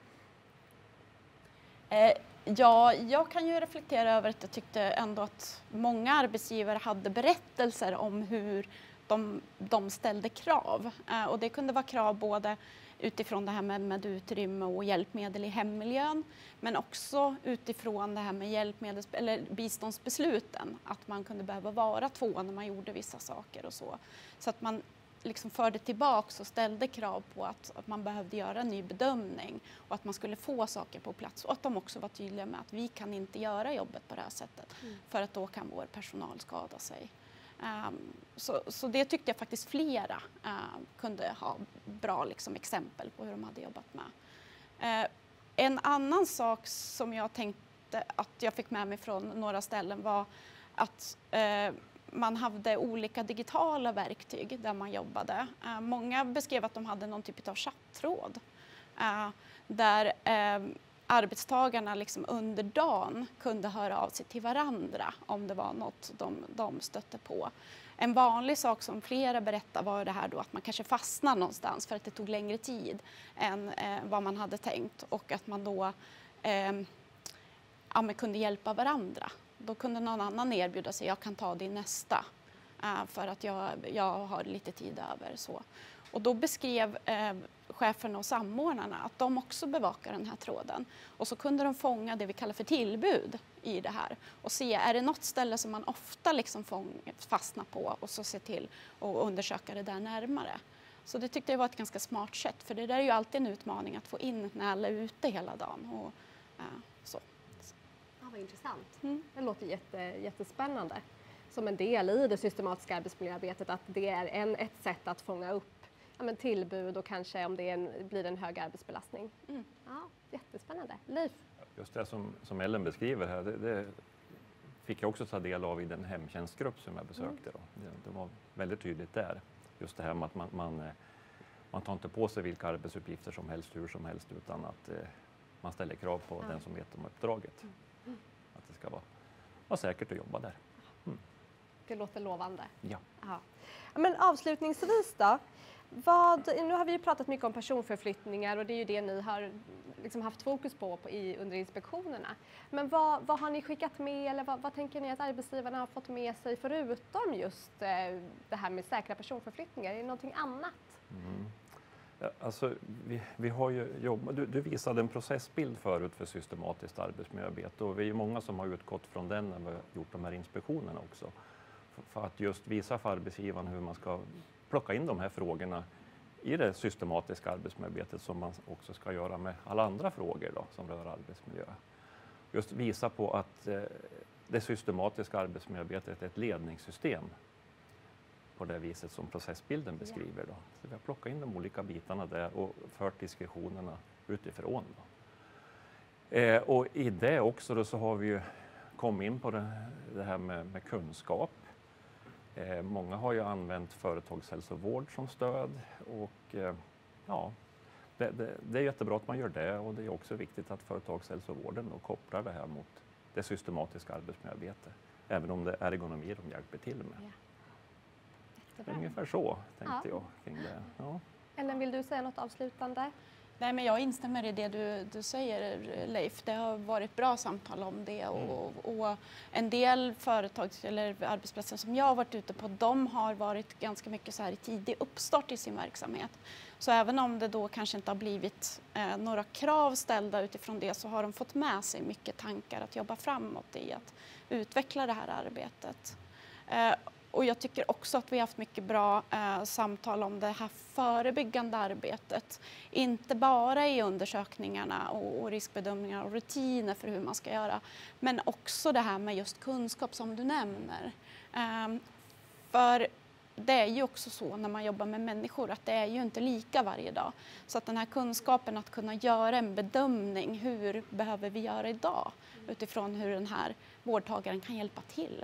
Ja, jag kan ju reflektera över att jag tyckte ändå att många arbetsgivare hade berättelser om hur de ställde krav. Och det kunde vara krav både utifrån det här med utrymme och hjälpmedel i hemmiljön, men också utifrån det här med eller biståndsbesluten, att man kunde behöva vara 2 när man gjorde vissa saker och så. Så att man liksom förde tillbaks och ställde krav på att man behövde göra en ny bedömning och att man skulle få saker på plats, och att de också var tydliga med att vi kan inte göra jobbet på det här sättet för att då kan vår personal skada sig. Så det tyckte jag faktiskt flera kunde ha bra liksom exempel på hur de hade jobbat med. En annan sak som jag tänkte att jag fick med mig från några ställen var att man hade olika digitala verktyg där man jobbade. Många beskrev att de hade någon typ av chattråd där arbetstagarna liksom under dagen kunde höra av sig till varandra om det var något de stötte på. En vanlig sak som flera berättade var det här då att man kanske fastnade någonstans för att det tog längre tid än vad man hade tänkt, och att man då man kunde hjälpa varandra. Då kunde någon annan erbjuda sig, jag kan ta din nästa för att jag har lite tid över. Så. Och då beskrev cheferna och samordnarna att de också bevakar den här tråden. Och så kunde de fånga det vi kallar för tillbud i det här. Och se, är det något ställe som man ofta liksom fastnar på, och så se till att undersöka det där närmare. Så det tyckte jag var ett ganska smart sätt. För det där är ju alltid en utmaning att få in när alla är ute hela dagen. Och, så. Ja, vad intressant. Det låter jättespännande. Som en del i det systematiska arbetsmiljöarbetet, att det är ett sätt att fånga upp tillbud och kanske om det blir en hög arbetsbelastning. Ja, jättespännande. Leif? Just det som Ellen beskriver här, det fick jag också ta del av i den hemtjänstgrupp som jag besökte. Då. Det var väldigt tydligt där. Just det här med att man tar inte på sig vilka arbetsuppgifter som helst, hur som helst, utan att man ställer krav på den som vet om uppdraget. Att det ska vara säkert att jobba där. Det låter lovande. Ja. Men avslutningsvis då, nu har vi ju pratat mycket om personförflyttningar, och det är ju det ni har liksom haft fokus på under inspektionerna. Men vad har ni skickat med, eller vad tänker ni att arbetsgivarna har fått med sig förutom just det här med säkra personförflyttningar? Är det någonting annat? Ja, alltså, vi har ju jobbat, du visade en processbild förut för systematiskt arbetsmiljöarbete, och vi är många som har utgått från den när vi har gjort de här inspektionerna också. För att just visa för arbetsgivaren hur man ska plocka in de här frågorna i det systematiska arbetsmiljöarbetet, som man också ska göra med alla andra frågor då, som rör arbetsmiljö. Just visa på att det systematiska arbetsmiljöarbetet är ett ledningssystem på det viset som processbilden beskriver. Då. Så vi har plockat in de olika bitarna där och fört diskussionerna utifrån. Då. Och i det också då så har vi ju kommit in på det här med kunskap. Många har ju använt företagshälsovård som stöd, och det är jättebra att man gör det, och det är också viktigt att företagshälsovården då kopplar det här mot det systematiska arbetsmiljöarbetet, även om det är ergonomi de hjälper till med. Ungefär så tänkte jag kring det. Ja. Ellen, vill du säga något avslutande? Nej, men jag instämmer i det du säger, Leif. Det har varit bra samtal om det, och en del företag eller arbetsplatser som jag har varit ute på, de har varit ganska mycket så här i tidig uppstart i sin verksamhet. Så även om det då kanske inte har blivit några krav ställda utifrån det, så har de fått med sig mycket tankar att jobba framåt i att utveckla det här arbetet. Och jag tycker också att vi har haft mycket bra samtal om det här förebyggande arbetet. Inte bara i undersökningarna och riskbedömningar och rutiner för hur man ska göra. Men också det här med just kunskap som du nämner. För det är ju också så när man jobbar med människor att det är ju inte lika varje dag. Så att den här kunskapen att kunna göra en bedömning, hur behöver vi göra idag? Utifrån hur den här vårdtagaren kan hjälpa till.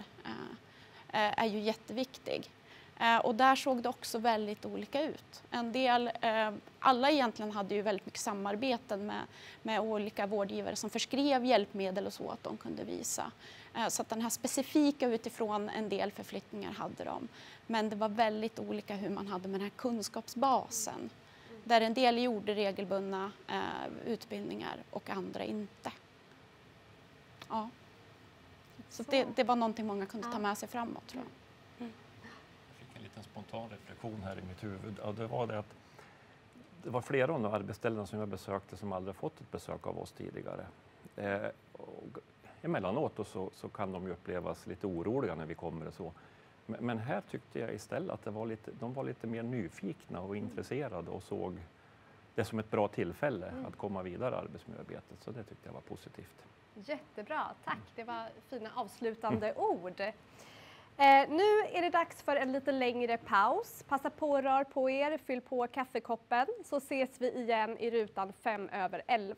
Är ju jätteviktig. Och där såg det också väldigt olika ut. En del, alla egentligen hade ju väldigt mycket samarbeten med olika vårdgivare som förskrev hjälpmedel och så, att de kunde visa. Så att den här specifika utifrån en del förflyttningar hade de. Men det var väldigt olika hur man hade med den här kunskapsbasen. Där en del gjorde regelbundna utbildningar och andra inte. Ja. Så det var någonting många kunde ta med sig framåt, tror jag. Jag fick en liten spontan reflektion här i mitt huvud. Ja, det var det att det var flera av de arbetsställena som jag besökte som aldrig fått ett besök av oss tidigare. Emellanåt så kan de ju upplevas lite oroliga när vi kommer och så. Men här tyckte jag istället att de var lite mer nyfikna och intresserade och såg det som ett bra tillfälle att komma vidare i arbetsmiljöarbetet. Så det tyckte jag var positivt. Jättebra, tack. Det var fina avslutande ord. Nu är det dags för en lite längre paus. Passa på att rör på er, fyll på kaffekoppen, så ses vi igen i rutan 5:11.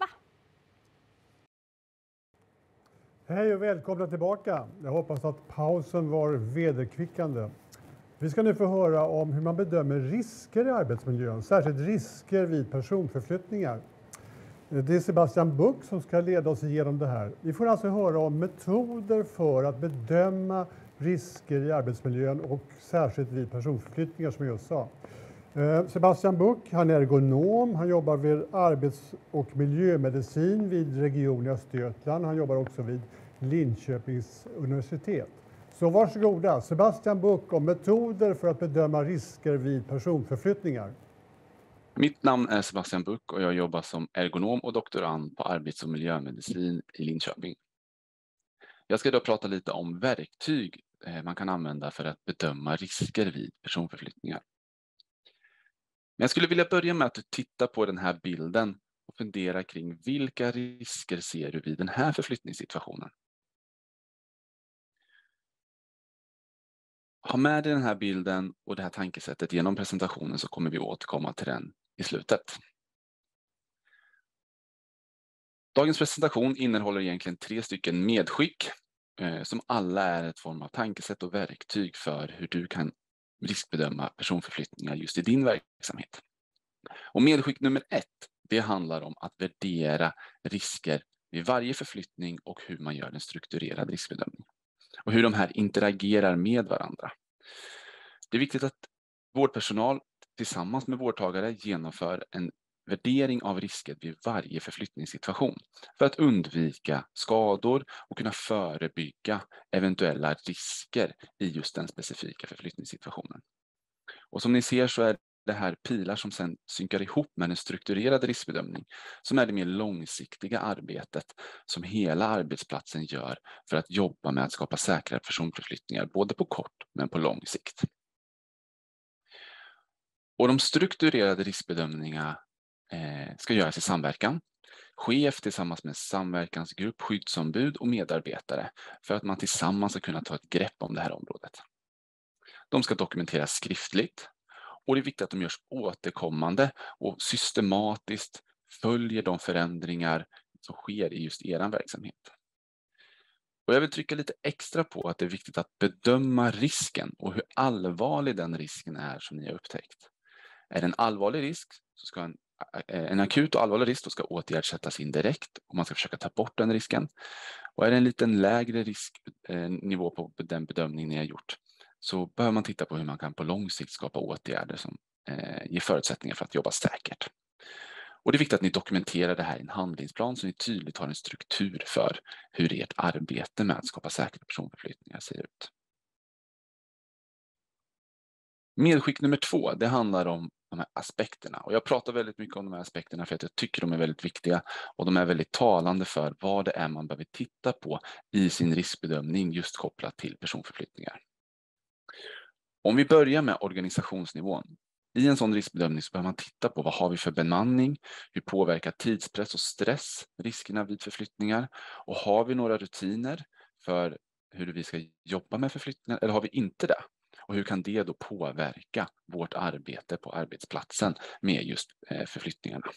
Hej och välkomna tillbaka. Jag hoppas att pausen var vederkvickande. Vi ska nu få höra om hur man bedömer risker i arbetsmiljön, särskilt risker vid personförflyttningar. Det är Sebastian Buck som ska leda oss igenom det här. Vi får alltså höra om metoder för att bedöma risker i arbetsmiljön och särskilt vid personförflyttningar som jag just sa. Sebastian Buck, han är ergonom, han jobbar vid arbets- och miljömedicin vid Region Östergötland. Han jobbar också vid Linköpings universitet. Så varsågoda, Sebastian Buck om metoder för att bedöma risker vid personförflyttningar. Mitt namn är Sebastian Buck och jag jobbar som ergonom och doktorand på arbets- och miljömedicin i Linköping. Jag ska idag prata lite om verktyg man kan använda för att bedöma risker vid personförflyttningar. Men jag skulle vilja börja med att titta på den här bilden och fundera kring vilka risker ser du vid den här förflyttningssituationen. Ha med dig den här bilden och det här tankesättet genom presentationen, så kommer vi återkomma till den i slutet. Dagens presentation innehåller egentligen 3 stycken medskick som alla är ett form av tankesätt och verktyg för hur du kan riskbedöma personförflyttningar just i din verksamhet. Och medskick nummer 1, det handlar om att värdera risker vid varje förflyttning och hur man gör en strukturerad riskbedömning. Och hur de här interagerar med varandra. Det är viktigt att vårdpersonal tillsammans med vårdtagare genomför en värdering av risker vid varje förflyttningssituation för att undvika skador och kunna förebygga eventuella risker i just den specifika förflyttningssituationen. Och som ni ser så är det här pilar som sedan synkar ihop med en strukturerad riskbedömning som är det mer långsiktiga arbetet som hela arbetsplatsen gör för att jobba med att skapa säkra personförflyttningar både på kort men på lång sikt. Och de strukturerade riskbedömningarna ska göras i samverkan. Chef tillsammans med samverkansgrupp, skyddsombud och medarbetare för att man tillsammans ska kunna ta ett grepp om det här området. De ska dokumenteras skriftligt och det är viktigt att de görs återkommande och systematiskt följer de förändringar som sker i just er verksamhet. Och jag vill trycka lite extra på att det är viktigt att bedöma risken och hur allvarlig den risken är som ni har upptäckt. Är det en allvarlig risk så ska en akut och allvarlig risk, då ska åtgärd sättas in direkt och man ska försöka ta bort den risken. Och är det en liten lägre risknivå på den bedömning ni har gjort så behöver man titta på hur man kan på lång sikt skapa åtgärder som ger förutsättningar för att jobba säkert. Och det är viktigt att ni dokumenterar det här i en handlingsplan så ni tydligt har en struktur för hur ert arbete med att skapa säkra personförflyttningar ser ut. Medskick nummer 2, det handlar om de här aspekterna. Och jag pratar väldigt mycket om de här aspekterna för att jag tycker de är väldigt viktiga och de är väldigt talande för vad det är man behöver titta på i sin riskbedömning just kopplat till personförflyttningar. Om vi börjar med organisationsnivån. I en sån riskbedömning så behöver man titta på vad har vi för bemanning, hur påverkar tidspress och stress riskerna vid förflyttningar och har vi några rutiner för hur vi ska jobba med förflyttningar eller har vi inte det? Och hur kan det då påverka vårt arbete på arbetsplatsen med just förflyttningarna?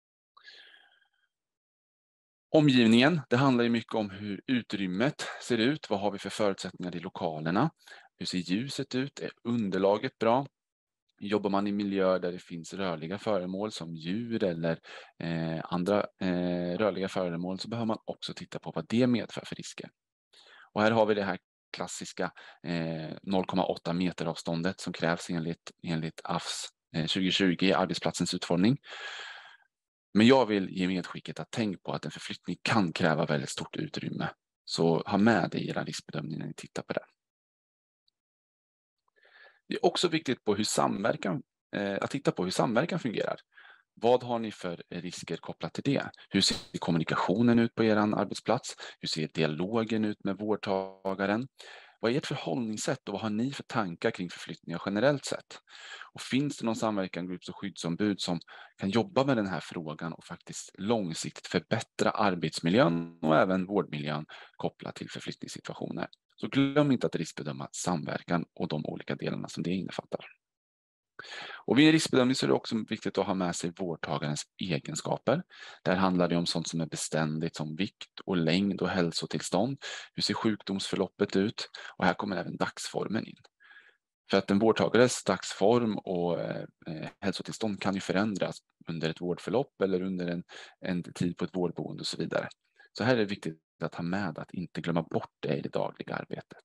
Omgivningen, det handlar ju mycket om hur utrymmet ser ut. Vad har vi för förutsättningar i lokalerna? Hur ser ljuset ut? Är underlaget bra? Jobbar man i miljöer där det finns rörliga föremål som djur eller andra rörliga föremål så behöver man också titta på vad det medför för risker. Och här har vi det här klassiska 0,8 meter avståndet som krävs enligt AFS 2020 arbetsplatsens utformning. Men jag vill ge medskicket att tänk på att en förflyttning kan kräva väldigt stort utrymme. Så ha med det i era riskbedömning när ni tittar på det. Det är också viktigt på hur att titta på hur samverkan fungerar. Vad har ni för risker kopplat till det? Hur ser kommunikationen ut på er arbetsplats? Hur ser dialogen ut med vårdtagaren? Vad är ert förhållningssätt och vad har ni för tankar kring förflyttningar generellt sett? Och finns det någon samverkan, grupps- och skyddsombud som kan jobba med den här frågan och faktiskt långsiktigt förbättra arbetsmiljön och även vårdmiljön kopplat till förflyttningssituationer? Så glöm inte att riskbedöma samverkan och de olika delarna som det innefattar. Och vid en riskbedömning så är det också viktigt att ha med sig vårdtagarens egenskaper. Där handlar det om sånt som är beständigt som vikt och längd och hälsotillstånd. Hur ser sjukdomsförloppet ut? Och här kommer även dagsformen in. För att en vårdtagares dagsform och hälsotillstånd kan ju förändras under ett vårdförlopp eller under en tid på ett vårdboende och så vidare. Så här är det viktigt att ha med att inte glömma bort det i det dagliga arbetet.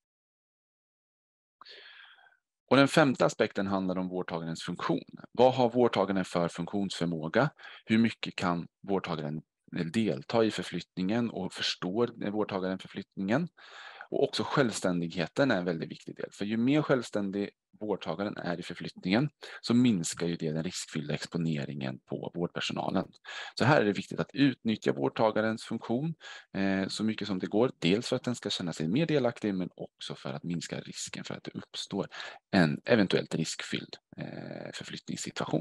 Och den femte aspekten handlar om vårdtagarens funktion. Vad har vårdtagaren för funktionsförmåga? Hur mycket kan vårdtagaren delta i förflyttningen och förstår vårdtagaren förflyttningen? Och också självständigheten är en väldigt viktig del. För ju mer självständig vårdtagaren är i förflyttningen så minskar ju det den riskfyllda exponeringen på vårdpersonalen. Så här är det viktigt att utnyttja vårdtagarens funktion så mycket som det går. Dels för att den ska känna sig mer delaktig men också för att minska risken för att det uppstår en eventuellt riskfylld förflyttningssituation.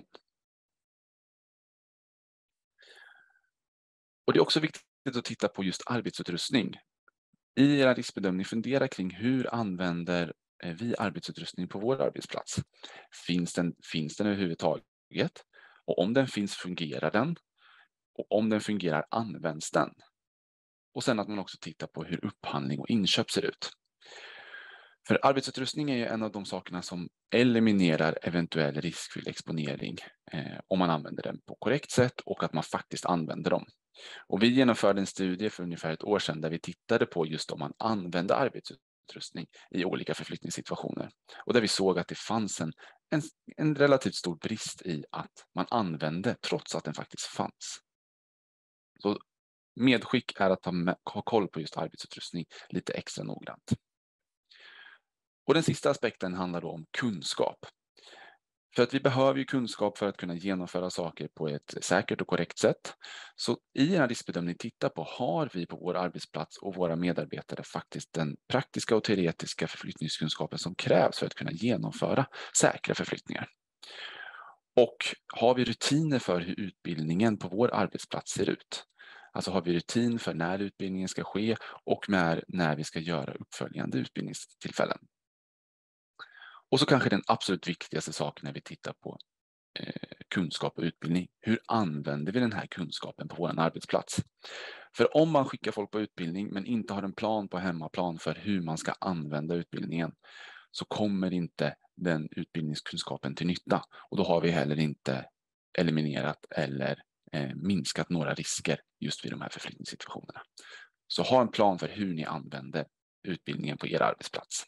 Och det är också viktigt att titta på just arbetsutrustning. I er riskbedömning fundera kring hur använder vi arbetsutrustning på vår arbetsplats? Finns den överhuvudtaget? Och om den finns, fungerar den? Och om den fungerar, används den? Och sen att man också tittar på hur upphandling och inköp ser ut. För arbetsutrustning är ju en av de sakerna som eliminerar eventuell riskfylld exponering om man använder den på korrekt sätt och att man faktiskt använder dem. Och vi genomförde en studie för ungefär ett år sedan där vi tittade på just om man använde arbetsutrustning i olika förflyttningssituationer. Och där vi såg att det fanns en relativt stor brist i att man använde trots att den faktiskt fanns. Så medskick är att ha koll på just arbetsutrustning lite extra noggrant. Och den sista aspekten handlar då om kunskap. För att vi behöver ju kunskap för att kunna genomföra saker på ett säkert och korrekt sätt. Så i en riskbedömning titta på, har vi på vår arbetsplats och våra medarbetare faktiskt den praktiska och teoretiska förflyttningskunskapen som krävs för att kunna genomföra säkra förflyttningar. Och har vi rutiner för hur utbildningen på vår arbetsplats ser ut? Alltså har vi rutin för när utbildningen ska ske och när vi ska göra uppföljande utbildningstillfällen. Och så kanske den absolut viktigaste saken när vi tittar på kunskap och utbildning. Hur använder vi den här kunskapen på vår arbetsplats? För om man skickar folk på utbildning men inte har en plan på hemmaplan för hur man ska använda utbildningen så kommer inte den utbildningskunskapen till nytta. Och då har vi heller inte eliminerat eller minskat några risker just vid de här förflyttningssituationerna. Så ha en plan för hur ni använder utbildningen på er arbetsplats.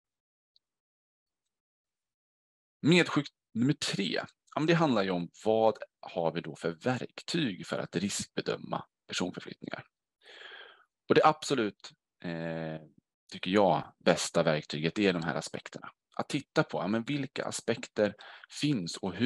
Medskick nummer 3, det handlar ju om vad har vi då för verktyg för att riskbedöma personförflyttningar. Och det absolut, tycker jag, bästa verktyget är de här aspekterna. Att titta på vilka aspekter finns och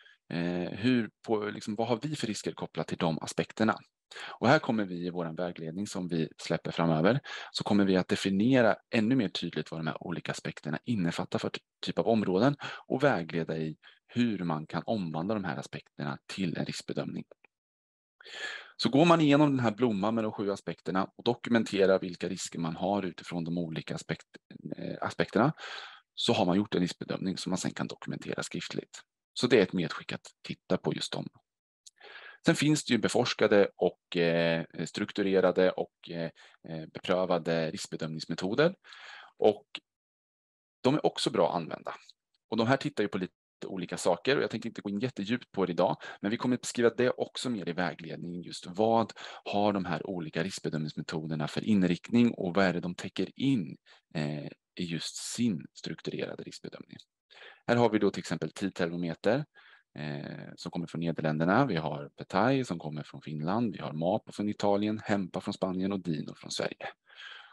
vad har vi för risker kopplat till de aspekterna. Och här kommer vi i vår vägledning som vi släpper framöver, så kommer vi att definiera ännu mer tydligt vad de här olika aspekterna innefattar för typ av områden och vägleda i hur man kan omvandla de här aspekterna till en riskbedömning. Så går man igenom den här blomman med de 7 aspekterna och dokumenterar vilka risker man har utifrån de olika aspekterna, så har man gjort en riskbedömning som man sedan kan dokumentera skriftligt. Så det är ett medskick att titta på just dem. Sen finns det ju beforskade och strukturerade och beprövade riskbedömningsmetoder. Och de är också bra att använda. Och de här tittar ju på lite olika saker och jag tänker inte gå in jättedjupt på det idag. Men vi kommer att beskriva det också mer i vägledningen. Just vad har de här olika riskbedömningsmetoderna för inriktning och vad är det de täcker in i just sin strukturerade riskbedömning. Här har vi då till exempel tidtermometer som kommer från Nederländerna. Vi har Petai som kommer från Finland. Vi har MAPO från Italien, Hempa från Spanien och Dino från Sverige.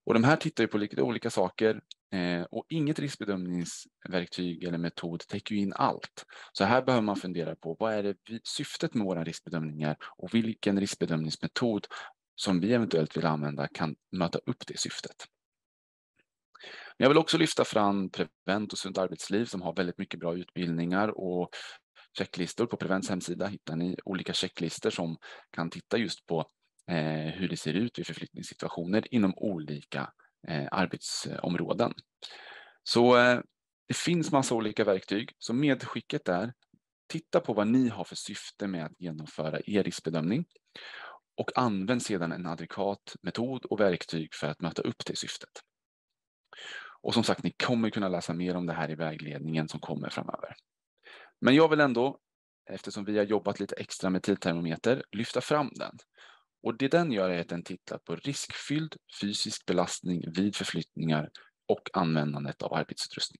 Och de här tittar ju på lite olika saker och inget riskbedömningsverktyg eller metod täcker ju in allt. Så här behöver man fundera på vad är det syftet med våra riskbedömningar och vilken riskbedömningsmetod som vi eventuellt vill använda kan möta upp det syftet. Men jag vill också lyfta fram Prevent och Sunt arbetsliv som har väldigt mycket bra utbildningar och checklistor. På Prevents hemsida hittar ni olika checklistor som kan titta just på hur det ser ut vid förflyttningssituationer inom olika arbetsområden. Så det finns massa olika verktyg. Så medskicket är, titta på vad ni har för syfte med att genomföra er riskbedömning och använd sedan en adekvat metod och verktyg för att möta upp det syftet. Och som sagt, ni kommer kunna läsa mer om det här i vägledningen som kommer framöver. Men jag vill ändå, eftersom vi har jobbat lite extra med tidtermometer, lyfta fram den. Och det den gör är att den tittar på riskfylld fysisk belastning vid förflyttningar och användandet av arbetsutrustning.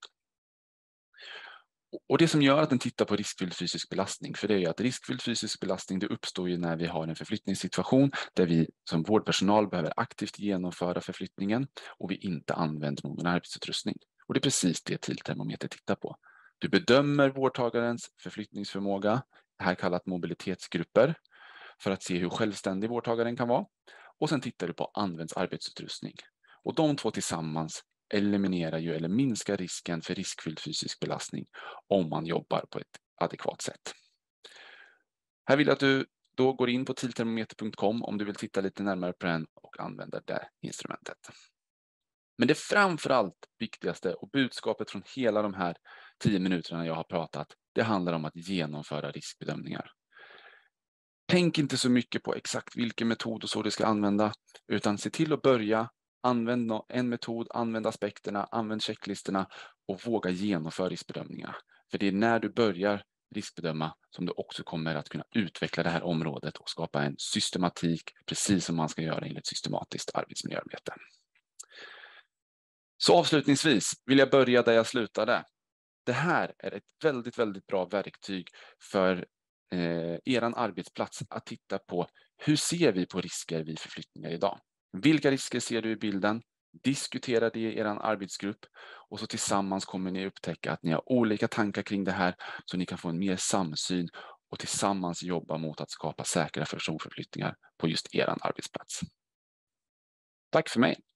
Och det som gör att den tittar på riskfylld fysisk belastning, för det är ju att riskfylld fysisk belastning det uppstår ju när vi har en förflyttningssituation där vi som vårdpersonal behöver aktivt genomföra förflyttningen och vi inte använder någon arbetsutrustning. Och det är precis det tidtermometer tittar på. Du bedömer vårdtagarens förflyttningsförmåga, här kallat mobilitetsgrupper, för att se hur självständig vårdtagaren kan vara. Och sen tittar du på används arbetsutrustning. Och de två tillsammans eliminerar ju eller minskar risken för riskfylld fysisk belastning om man jobbar på ett adekvat sätt. Här vill jag att du då går in på tidtermometer.com om du vill titta lite närmare på den och använda det instrumentet. Men det framförallt viktigaste och budskapet från hela de här 10 minuterna jag har pratat, det handlar om att genomföra riskbedömningar. Tänk inte så mycket på exakt vilken metod och så du ska använda, utan se till att börja, använd en metod, använd aspekterna, använd checklistorna och våga genomföra riskbedömningar. För det är när du börjar riskbedöma som du också kommer att kunna utveckla det här området och skapa en systematik, precis som man ska göra i ett systematiskt arbetsmiljöarbete. Så avslutningsvis vill jag börja där jag slutade. Det här är ett väldigt, väldigt bra verktyg för eran arbetsplats att titta på hur ser vi på risker vid förflyttningar idag? Vilka risker ser du i bilden? Diskutera det i eran arbetsgrupp och så tillsammans kommer ni upptäcka att ni har olika tankar kring det här så ni kan få en mer samsyn och tillsammans jobba mot att skapa säkra personförflyttningar på just eran arbetsplats. Tack för mig!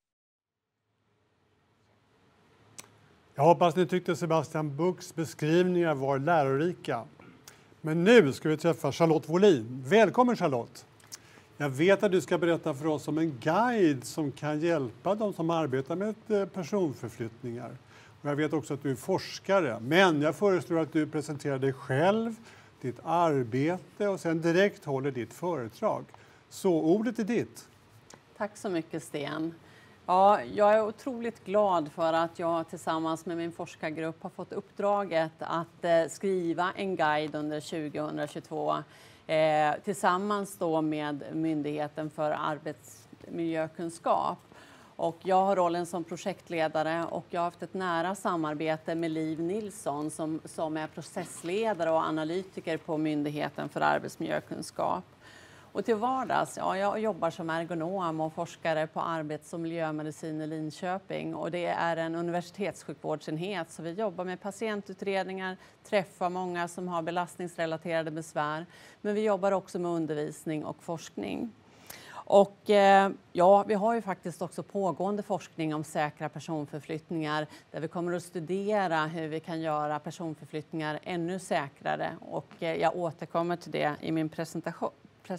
Jag hoppas ni tyckte Sebastian Bucks beskrivningar var lärorika. Men nu ska vi träffa Charlotte Wåhlin. Välkommen Charlotte! Jag vet att du ska berätta för oss om en guide som kan hjälpa de som arbetar med personförflyttningar. Och jag vet också att du är forskare. Men jag föreslår att du presenterar dig själv, ditt arbete och sen direkt håller ditt föredrag. Så ordet är ditt. Tack så mycket Sten. Ja, jag är otroligt glad för att jag tillsammans med min forskargrupp har fått uppdraget att skriva en guide under 2022 tillsammans då med Myndigheten för arbetsmiljökunskap. Och jag har rollen som projektledare och jag har haft ett nära samarbete med Liv Nilsson som är processledare och analytiker på Myndigheten för arbetsmiljökunskap. Och till vardags, ja, jag jobbar som ergonom och forskare på arbets- och miljömedicin i Linköping. Och det är en universitetssjukvårdsenhet så vi jobbar med patientutredningar, träffar många som har belastningsrelaterade besvär. Men vi jobbar också med undervisning och forskning. Och ja, vi har ju faktiskt också pågående forskning om säkra personförflyttningar där vi kommer att studera hur vi kan göra personförflyttningar ännu säkrare. Och jag återkommer till det i min presentation.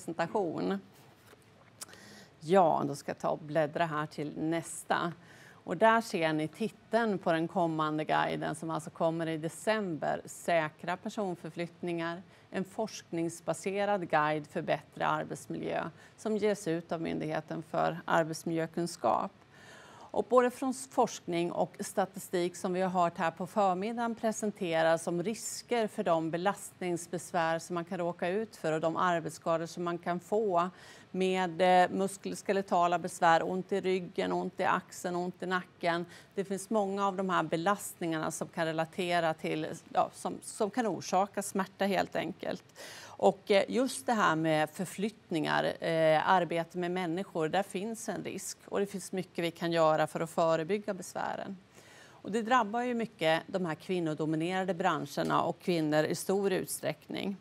Ja, då ska jag ta och bläddra här till nästa. Och där ser ni titeln på den kommande guiden som alltså kommer i december. Säkra personförflyttningar, en forskningsbaserad guide för bättre arbetsmiljö som ges ut av Myndigheten för arbetsmiljökunskap. Och både från forskning och statistik som vi har hört här på förmiddagen presenteras som risker för de belastningsbesvär som man kan råka ut för och de arbetsskador som man kan få med muskuloskeletala besvär, ont i ryggen, ont i axeln, ont i nacken. Det finns många av de här belastningarna som kan relatera till, som kan orsaka smärta helt enkelt. Och just det här med förflyttningar, arbete med människor, där finns en risk och det finns mycket vi kan göra för att förebygga besvären. Och det drabbar ju mycket de här kvinnodominerade branscherna och kvinnor i stor utsträckning.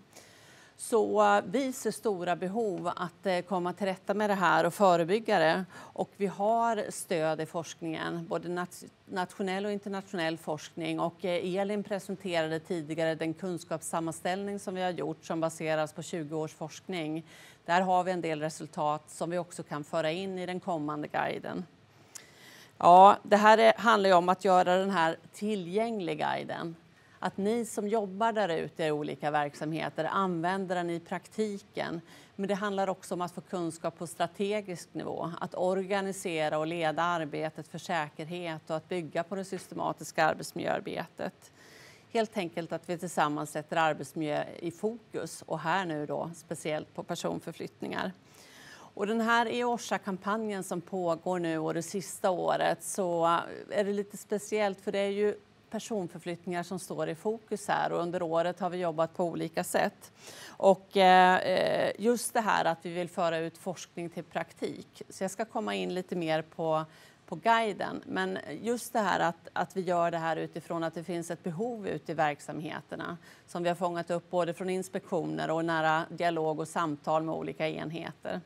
Så vi ser stora behov att komma till rätta med det här och förebygga det. Och vi har stöd i forskningen, både nationell och internationell forskning. Och Elin presenterade tidigare den kunskapssammanställning som vi har gjort som baseras på 20 års forskning. Där har vi en del resultat som vi också kan föra in i den kommande guiden. Ja, det här handlar ju om att göra den här tillgänglig guiden. Att ni som jobbar där ute i olika verksamheter använder den i praktiken. Men det handlar också om att få kunskap på strategisk nivå. Att organisera och leda arbetet för säkerhet och att bygga på det systematiska arbetsmiljöarbetet. Helt enkelt att vi tillsammans sätter arbetsmiljö i fokus och här nu då speciellt på personförflyttningar. Och den här EOSHA-kampanjen som pågår nu och det sista året så är det lite speciellt för det är ju personförflyttningar som står i fokus här och under året har vi jobbat på olika sätt. Och just det här att vi vill föra ut forskning till praktik. Så jag ska komma in lite mer på guiden. Men just det här att vi gör det här utifrån att det finns ett behov ute i verksamheterna som vi har fångat upp både från inspektioner och nära dialog och samtal med olika enheter.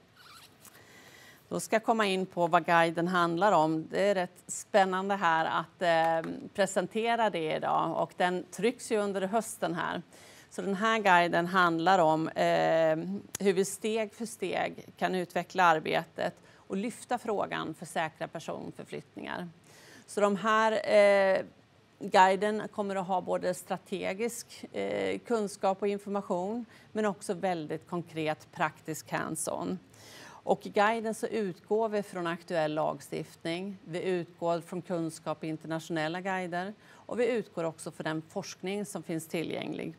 Då ska jag komma in på vad guiden handlar om. Det är rätt spännande här att presentera det idag och den trycks ju under hösten här. Så den här guiden handlar om hur vi steg för steg kan utveckla arbetet och lyfta frågan för säkra personförflyttningar. Så de här guiden kommer att ha både strategisk kunskap och information men också väldigt konkret praktisk hands-on. Och i guiden så utgår vi från aktuell lagstiftning, vi utgår från kunskap i internationella guider och vi utgår också från den forskning som finns tillgänglig.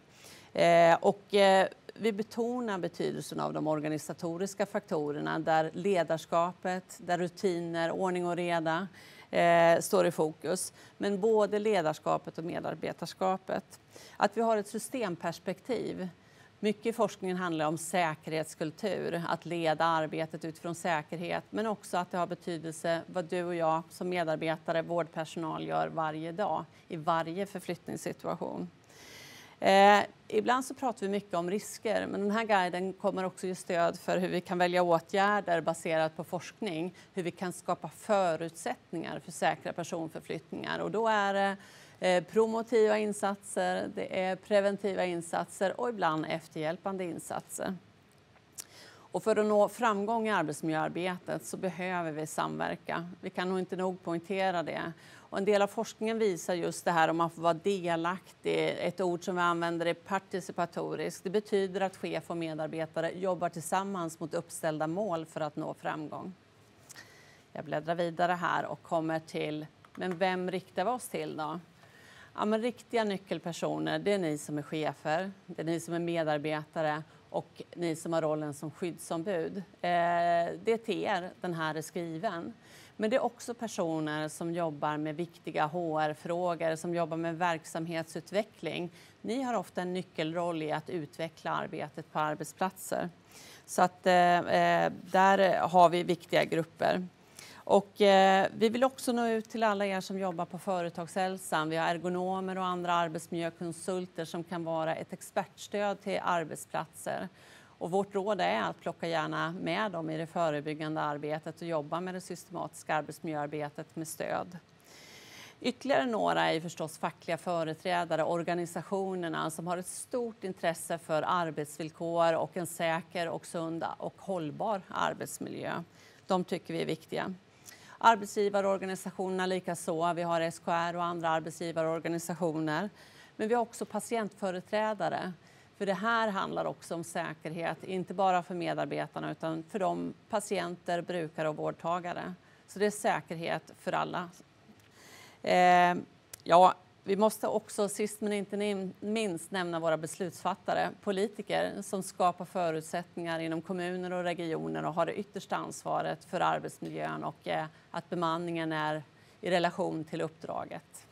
Vi betonar betydelsen av de organisatoriska faktorerna där ledarskapet, där rutiner, ordning och reda står i fokus. Men både ledarskapet och medarbetarskapet. Att vi har ett systemperspektiv. Mycket i forskningen handlar om säkerhetskultur, att leda arbetet utifrån säkerhet, men också att det har betydelse vad du och jag som medarbetare, vårdpersonal gör varje dag i varje förflyttningssituation. Ibland så pratar vi mycket om risker, men den här guiden kommer också ge stöd för hur vi kan välja åtgärder baserat på forskning, hur vi kan skapa förutsättningar för säkra personförflyttningar och då är det promotiva insatser, det är preventiva insatser och ibland efterhjälpande insatser. Och för att nå framgång i arbetsmiljöarbetet så behöver vi samverka. Vi kan nog inte nog poängtera det. Och en del av forskningen visar just det här om att få vara delaktig. Ett ord som vi använder är participatoriskt. Det betyder att chef och medarbetare jobbar tillsammans mot uppställda mål för att nå framgång. Jag bläddrar vidare här och kommer till, men vem riktar vi oss till då? Ja, men riktiga nyckelpersoner, det är ni som är chefer, det är ni som är medarbetare och ni som har rollen som skyddsombud. Det är till er den här är skriven. Men det är också personer som jobbar med viktiga HR-frågor, som jobbar med verksamhetsutveckling. Ni har ofta en nyckelroll i att utveckla arbetet på arbetsplatser. Så att där har vi viktiga grupper. Och vi vill också nå ut till alla er som jobbar på företagshälsan. Vi har ergonomer och andra arbetsmiljökonsulter som kan vara ett expertstöd till arbetsplatser. Och vårt råd är att plocka gärna med dem i det förebyggande arbetet och jobba med det systematiska arbetsmiljöarbetet med stöd. Ytterligare några är förstås fackliga företrädare, organisationerna som har ett stort intresse för arbetsvillkor och en säker och sund och hållbar arbetsmiljö. De tycker vi är viktiga. Arbetsgivarorganisationerna likaså. Vi har SKR och andra arbetsgivarorganisationer. Men vi har också patientföreträdare. För det här handlar också om säkerhet, inte bara för medarbetarna utan för de patienter, brukare och vårdtagare. Så det är säkerhet för alla. Vi måste också sist men inte minst nämna våra beslutsfattare, politiker som skapar förutsättningar inom kommuner och regioner och har det yttersta ansvaret för arbetsmiljön och att bemanningen är i relation till uppdraget.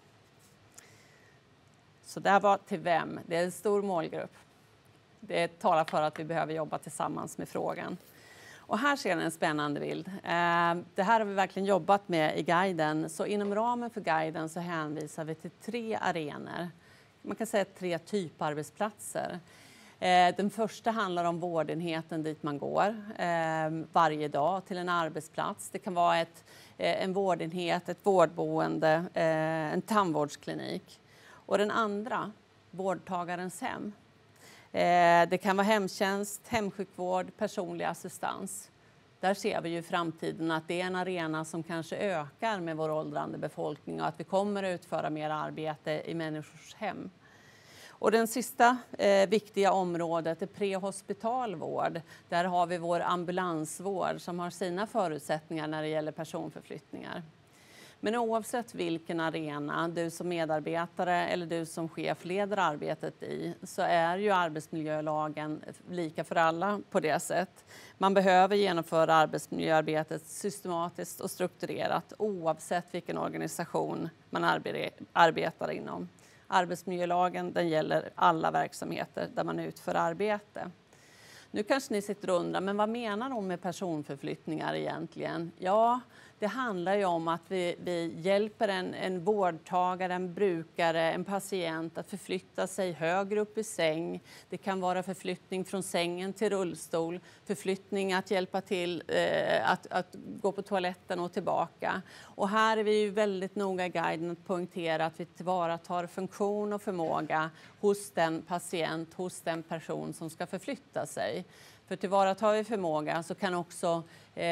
Så det här var till vem? Det är en stor målgrupp. Det talar för att vi behöver jobba tillsammans med frågan. Och här ser ni en spännande bild. Det här har vi verkligen jobbat med i guiden. Så inom ramen för guiden så hänvisar vi till 3 arenor. Man kan säga 3 typarbetsplatser. Den första handlar om vårdenheten dit man går varje dag till en arbetsplats. Det kan vara en vårdenhet, ett vårdboende, en tandvårdsklinik. Och den andra, vårdtagarens hem. Det kan vara hemtjänst, hemsjukvård, personlig assistans. Där ser vi ju i framtiden att det är en arena som kanske ökar med vår åldrande befolkning och att vi kommer att utföra mer arbete i människors hem. Och den sista viktiga området är prehospitalvård. Där har vi vår ambulansvård som har sina förutsättningar när det gäller personförflyttningar. Men oavsett vilken arena du som medarbetare eller du som chef leder arbetet i så är ju arbetsmiljölagen lika för alla på det sätt. Man behöver genomföra arbetsmiljöarbetet systematiskt och strukturerat oavsett vilken organisation man arbetar inom. Arbetsmiljölagen den gäller alla verksamheter där man utför arbete. Nu kanske ni sitter och undrar, men vad menar de med personförflyttningar egentligen? Ja, det handlar ju om att vi hjälper en vårdtagare, en brukare, en patient att förflytta sig högre upp i säng. Det kan vara förflyttning från sängen till rullstol, förflyttning att hjälpa till att gå på toaletten och tillbaka. Och här är vi ju väldigt noga i guiden att poängtera att vi tillvaratar funktion och förmåga hos den patient, hos den person som ska förflytta sig. För tillvaratar vi förmåga så kan också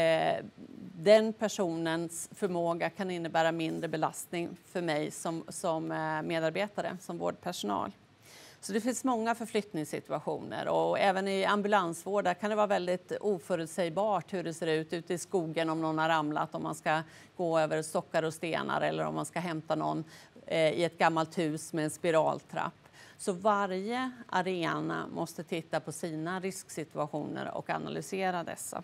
den personens förmåga kan innebära mindre belastning för mig som medarbetare, som vårdpersonal. Så det finns många förflyttningssituationer och även i ambulansvård där kan det vara väldigt oförutsägbart hur det ser ut ute i skogen om någon har ramlat, om man ska gå över stockar och stenar eller om man ska hämta någon i ett gammalt hus med en spiraltrapp. Så varje arena måste titta på sina risksituationer och analysera dessa.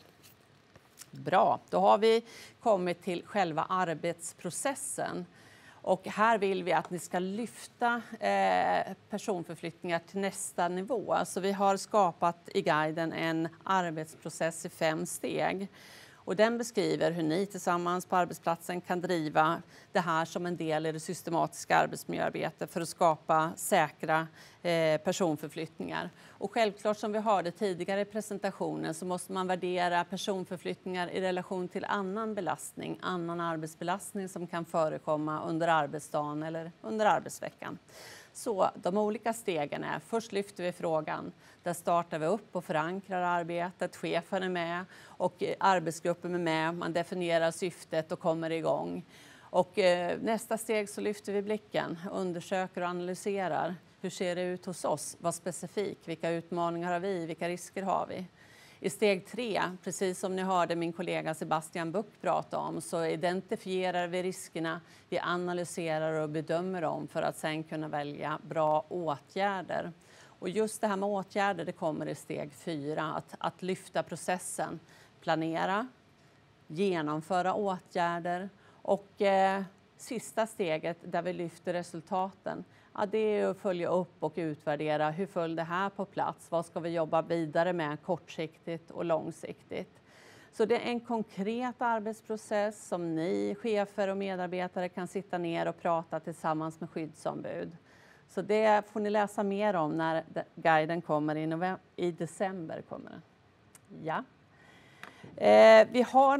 Bra, då har vi kommit till själva arbetsprocessen. Och här vill vi att ni ska lyfta personförflyttningar till nästa nivå. Alltså vi har skapat i guiden en arbetsprocess i 5 steg. Och den beskriver hur ni tillsammans på arbetsplatsen kan driva det här som en del i det systematiska arbetsmiljöarbetet för att skapa säkra personförflyttningar. Och självklart som vi hörde tidigare i presentationen så måste man värdera personförflyttningar i relation till annan belastning, annan arbetsbelastning som kan förekomma under arbetsdagen eller under arbetsveckan. Så de olika stegen är, först lyfter vi frågan, där startar vi upp och förankrar arbetet, chefen är med och arbetsgruppen är med, man definierar syftet och kommer igång. Och nästa steg så lyfter vi blicken, undersöker och analyserar. Hur ser det ut hos oss? Vad specifikt? Vilka utmaningar har vi? Vilka risker har vi? I steg 3, precis som ni hörde min kollega Sebastian Buck prata om, så identifierar vi riskerna, vi analyserar och bedömer dem för att sen kunna välja bra åtgärder. Och just det här med åtgärder, det kommer i steg 4, att lyfta processen, planera, genomföra åtgärder och sista steget där vi lyfter resultaten. Ja, det är att följa upp och utvärdera hur föll det här på plats, vad ska vi jobba vidare med kortsiktigt och långsiktigt. Så det är en konkret arbetsprocess som ni, chefer och medarbetare kan sitta ner och prata tillsammans med skyddsombud. Så det får ni läsa mer om när guiden kommer i december. Kommer den. Ja. Vi har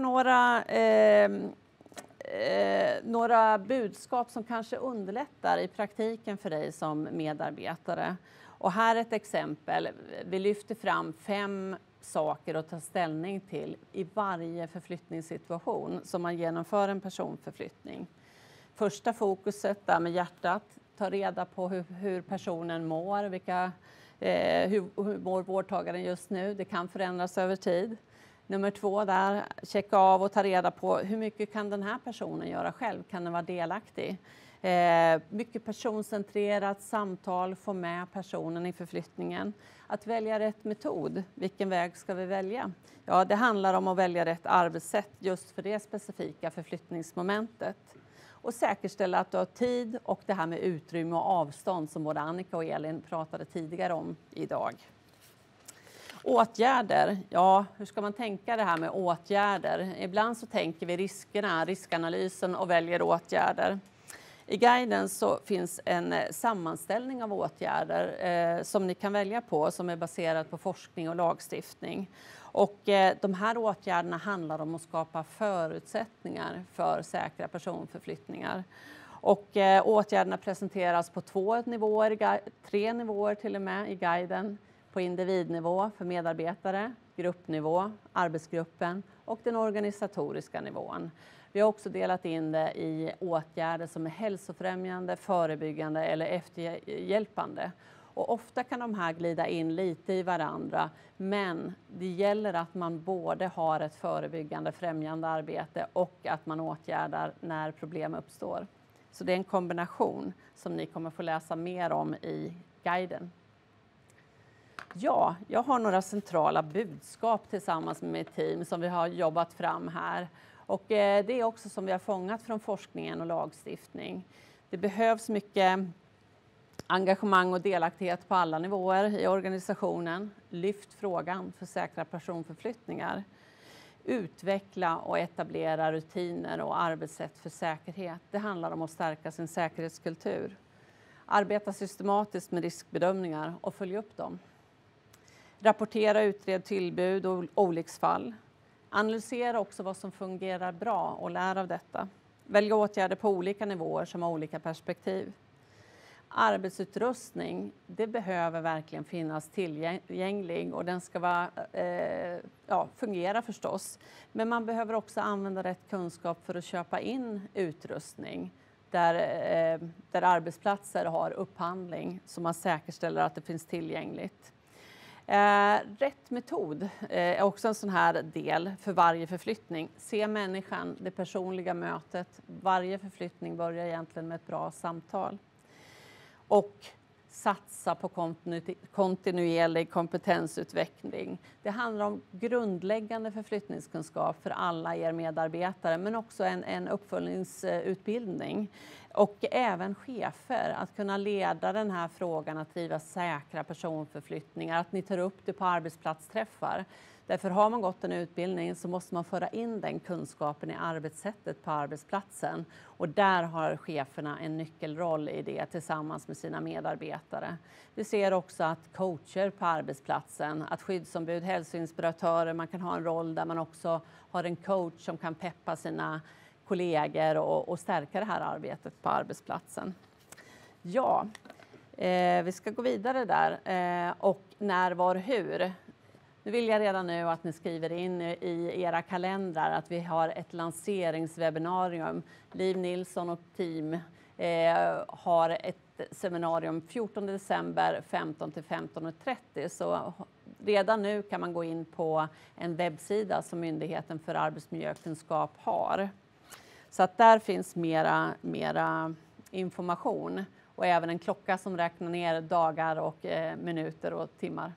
några budskap som kanske underlättar i praktiken för dig som medarbetare. Och här är ett exempel. Vi lyfter fram 5 saker att ta ställning till i varje förflyttningssituation som man genomför en personförflyttning. Första fokuset där med hjärtat, ta reda på hur personen mår, hur mår vårdtagaren just nu. Det kan förändras över tid. Nummer 2 där, checka av och ta reda på hur mycket kan den här personen göra själv? Kan den vara delaktig? Mycket personcentrerat samtal, få med personen i förflyttningen. Att välja rätt metod, vilken väg ska vi välja? Ja, det handlar om att välja rätt arbetssätt just för det specifika förflyttningsmomentet. Och säkerställa att du har tid och det här med utrymme och avstånd som både Annika och Elin pratade tidigare om idag. Åtgärder, ja hur ska man tänka det här med åtgärder? Ibland så tänker vi riskerna, riskanalysen och väljer åtgärder. I guiden så finns en sammanställning av åtgärder som ni kan välja på som är baserad på forskning och lagstiftning. Och de här åtgärderna handlar om att skapa förutsättningar för säkra personförflyttningar. Och åtgärderna presenteras på 2 nivåer, 3 nivåer till och med i guiden. På individnivå för medarbetare, gruppnivå, arbetsgruppen och den organisatoriska nivån. Vi har också delat in det i åtgärder som är hälsofrämjande, förebyggande eller efterhjälpande. Och ofta kan de här glida in lite i varandra, men det gäller att man både har ett förebyggande, främjande arbete och att man åtgärdar när problem uppstår. Så det är en kombination som ni kommer få läsa mer om i guiden. Ja, jag har några centrala budskap tillsammans med mitt team som vi har jobbat fram här. Och det är också som vi har fångat från forskningen och lagstiftning. Det behövs mycket engagemang och delaktighet på alla nivåer i organisationen. Lyft frågan för säkra personförflyttningar. Utveckla och etablera rutiner och arbetssätt för säkerhet. Det handlar om att stärka sin säkerhetskultur. Arbeta systematiskt med riskbedömningar och följa upp dem. Rapportera, utred tillbud och olycksfall. Analysera också vad som fungerar bra och lär av detta. Välja åtgärder på olika nivåer som har olika perspektiv. Arbetsutrustning, det behöver verkligen finnas tillgänglig och den ska fungera förstås. Men man behöver också använda rätt kunskap för att köpa in utrustning där arbetsplatser har upphandling så man säkerställer att det finns tillgängligt. Rätt metod är också en sån här del för varje förflyttning. Se människan, det personliga mötet. Varje förflyttning börjar egentligen med ett bra samtal. Och satsa på kontinuerlig kompetensutveckling. Det handlar om grundläggande förflyttningskunskap för alla er medarbetare men också en uppföljningsutbildning. Och även chefer att kunna leda den här frågan att driva säkra personförflyttningar. Att ni tar upp det på arbetsplatsträffar. Därför har man gått en utbildning så måste man föra in den kunskapen i arbetssättet på arbetsplatsen. Och där har cheferna en nyckelroll i det tillsammans med sina medarbetare. Vi ser också att coacher på arbetsplatsen, att skyddsombud, hälsoinspiratörer, man kan ha en roll där man också har en coach som kan peppa sina kollegor och stärka det här arbetet på arbetsplatsen. Ja, vi ska gå vidare där. Och när, var, hur? Nu vill jag redan nu att ni skriver in i era kalendrar att vi har ett lanseringswebbinarium. Liv Nilsson och team har ett seminarium 14 december 15 till 15:30. Så redan nu kan man gå in på en webbsida som Myndigheten för arbetsmiljökunskap har. Så att där finns mera information och även en klocka som räknar ner dagar och minuter och timmar.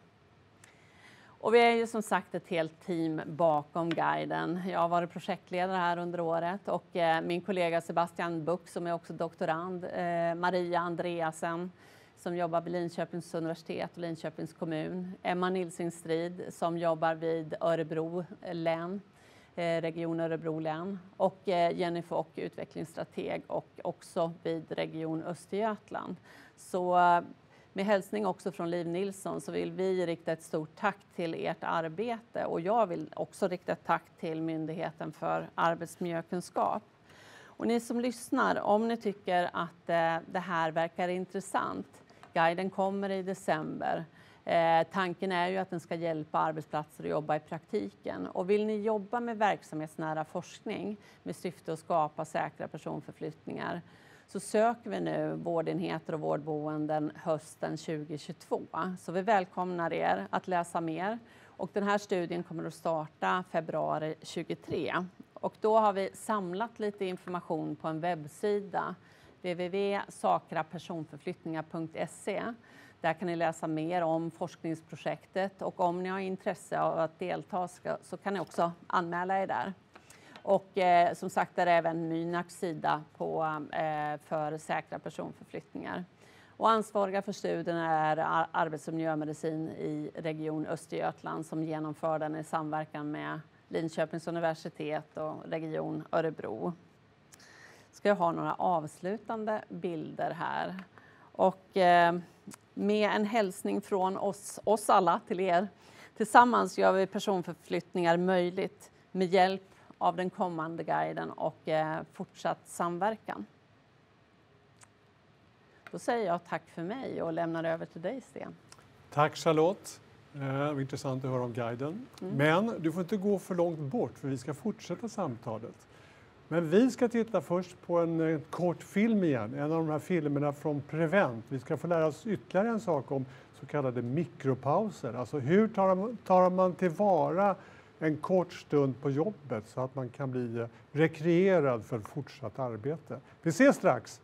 Och vi är ju som sagt ett helt team bakom guiden. Jag har varit projektledare här under året och min kollega Sebastian Buck som är också doktorand, Maria Andreasen som jobbar vid Linköpings universitet och Linköpings kommun, Emma Nilsingstrid som jobbar vid Örebro län, region Örebro län och Jenny Fock, utvecklingsstrateg och också vid region Östergötland. Så med hälsning också från Liv Nilsson så vill vi rikta ett stort tack till ert arbete och jag vill också rikta ett tack till Myndigheten för arbetsmiljökunskap. Och ni som lyssnar, om ni tycker att det här verkar intressant, guiden kommer i december. Tanken är ju att den ska hjälpa arbetsplatser att jobba i praktiken. Och vill ni jobba med verksamhetsnära forskning med syfte att skapa säkra personförflyttningar så söker vi nu vårdenheter och vårdboenden hösten 2022. Så vi välkomnar er att läsa mer. Och den här studien kommer att starta februari 2023. Och då har vi samlat lite information på en webbsida www.sakrapersonförflyttningar.se. Där kan ni läsa mer om forskningsprojektet och om ni har intresse av att delta så kan ni också anmäla er där. Och som sagt är det även Mynacs sida för säkra personförflyttningar. Och ansvariga för studien är arbets- och miljömedicin i Region Östergötland som genomför den i samverkan med Linköpings universitet och Region Örebro. Ska jag ha några avslutande bilder här. Och med en hälsning från oss alla till er. Tillsammans gör vi personförflyttningar möjligt med hjälp av den kommande guiden och fortsatt samverkan. Då säger jag tack för mig och lämnar över till dig, Sten. Tack Charlotte. Det var intressant att höra om guiden. Men du får inte gå för långt bort för vi ska fortsätta samtalet. Men vi ska titta först på en kort film igen. En av de här filmerna från Prevent. Vi ska få lära oss ytterligare en sak om så kallade mikropauser. Alltså hur tar man tillvara en kort stund på jobbet så att man kan bli rekreerad för fortsatt arbete. Vi ses strax!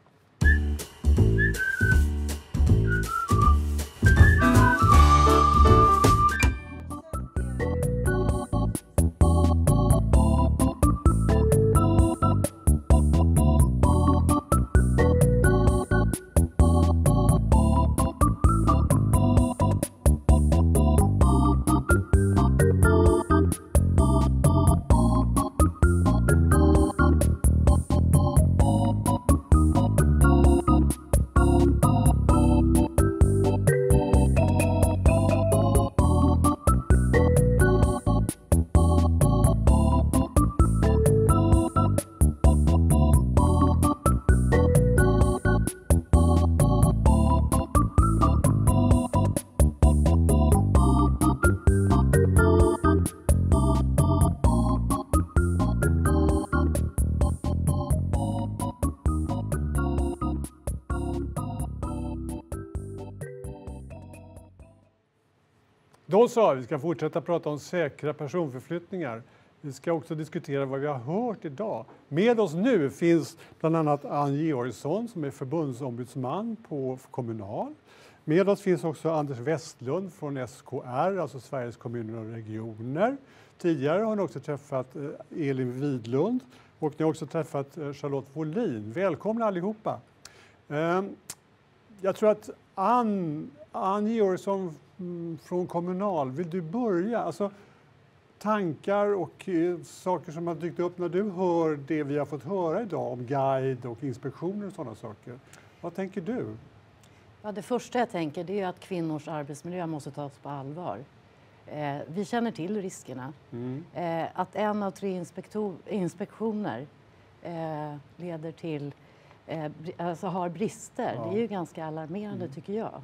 Då sa vi ska fortsätta prata om säkra personförflyttningar. Vi ska också diskutera vad vi har hört idag. Med oss nu finns bland annat Ann Georgsson som är förbundsombudsman på Kommunal. Med oss finns också Anders Westlund från SKR, alltså Sveriges kommuner och regioner. Tidigare har ni också träffat Elin Widlund och ni har också träffat Charlotte Wåhlin. Välkomna allihopa. Jag tror att Ann Georgsson från Kommunal, vill du börja? Alltså, tankar och saker som har dykt upp när du hör det vi har fått höra idag om guide och inspektioner och sådana saker. Vad tänker du? Ja, det första jag tänker det är att kvinnors arbetsmiljö måste tas på allvar. Vi känner till riskerna. Att 1 av 3 inspektioner leder till alltså har brister, det är ju ganska alarmerande tycker jag.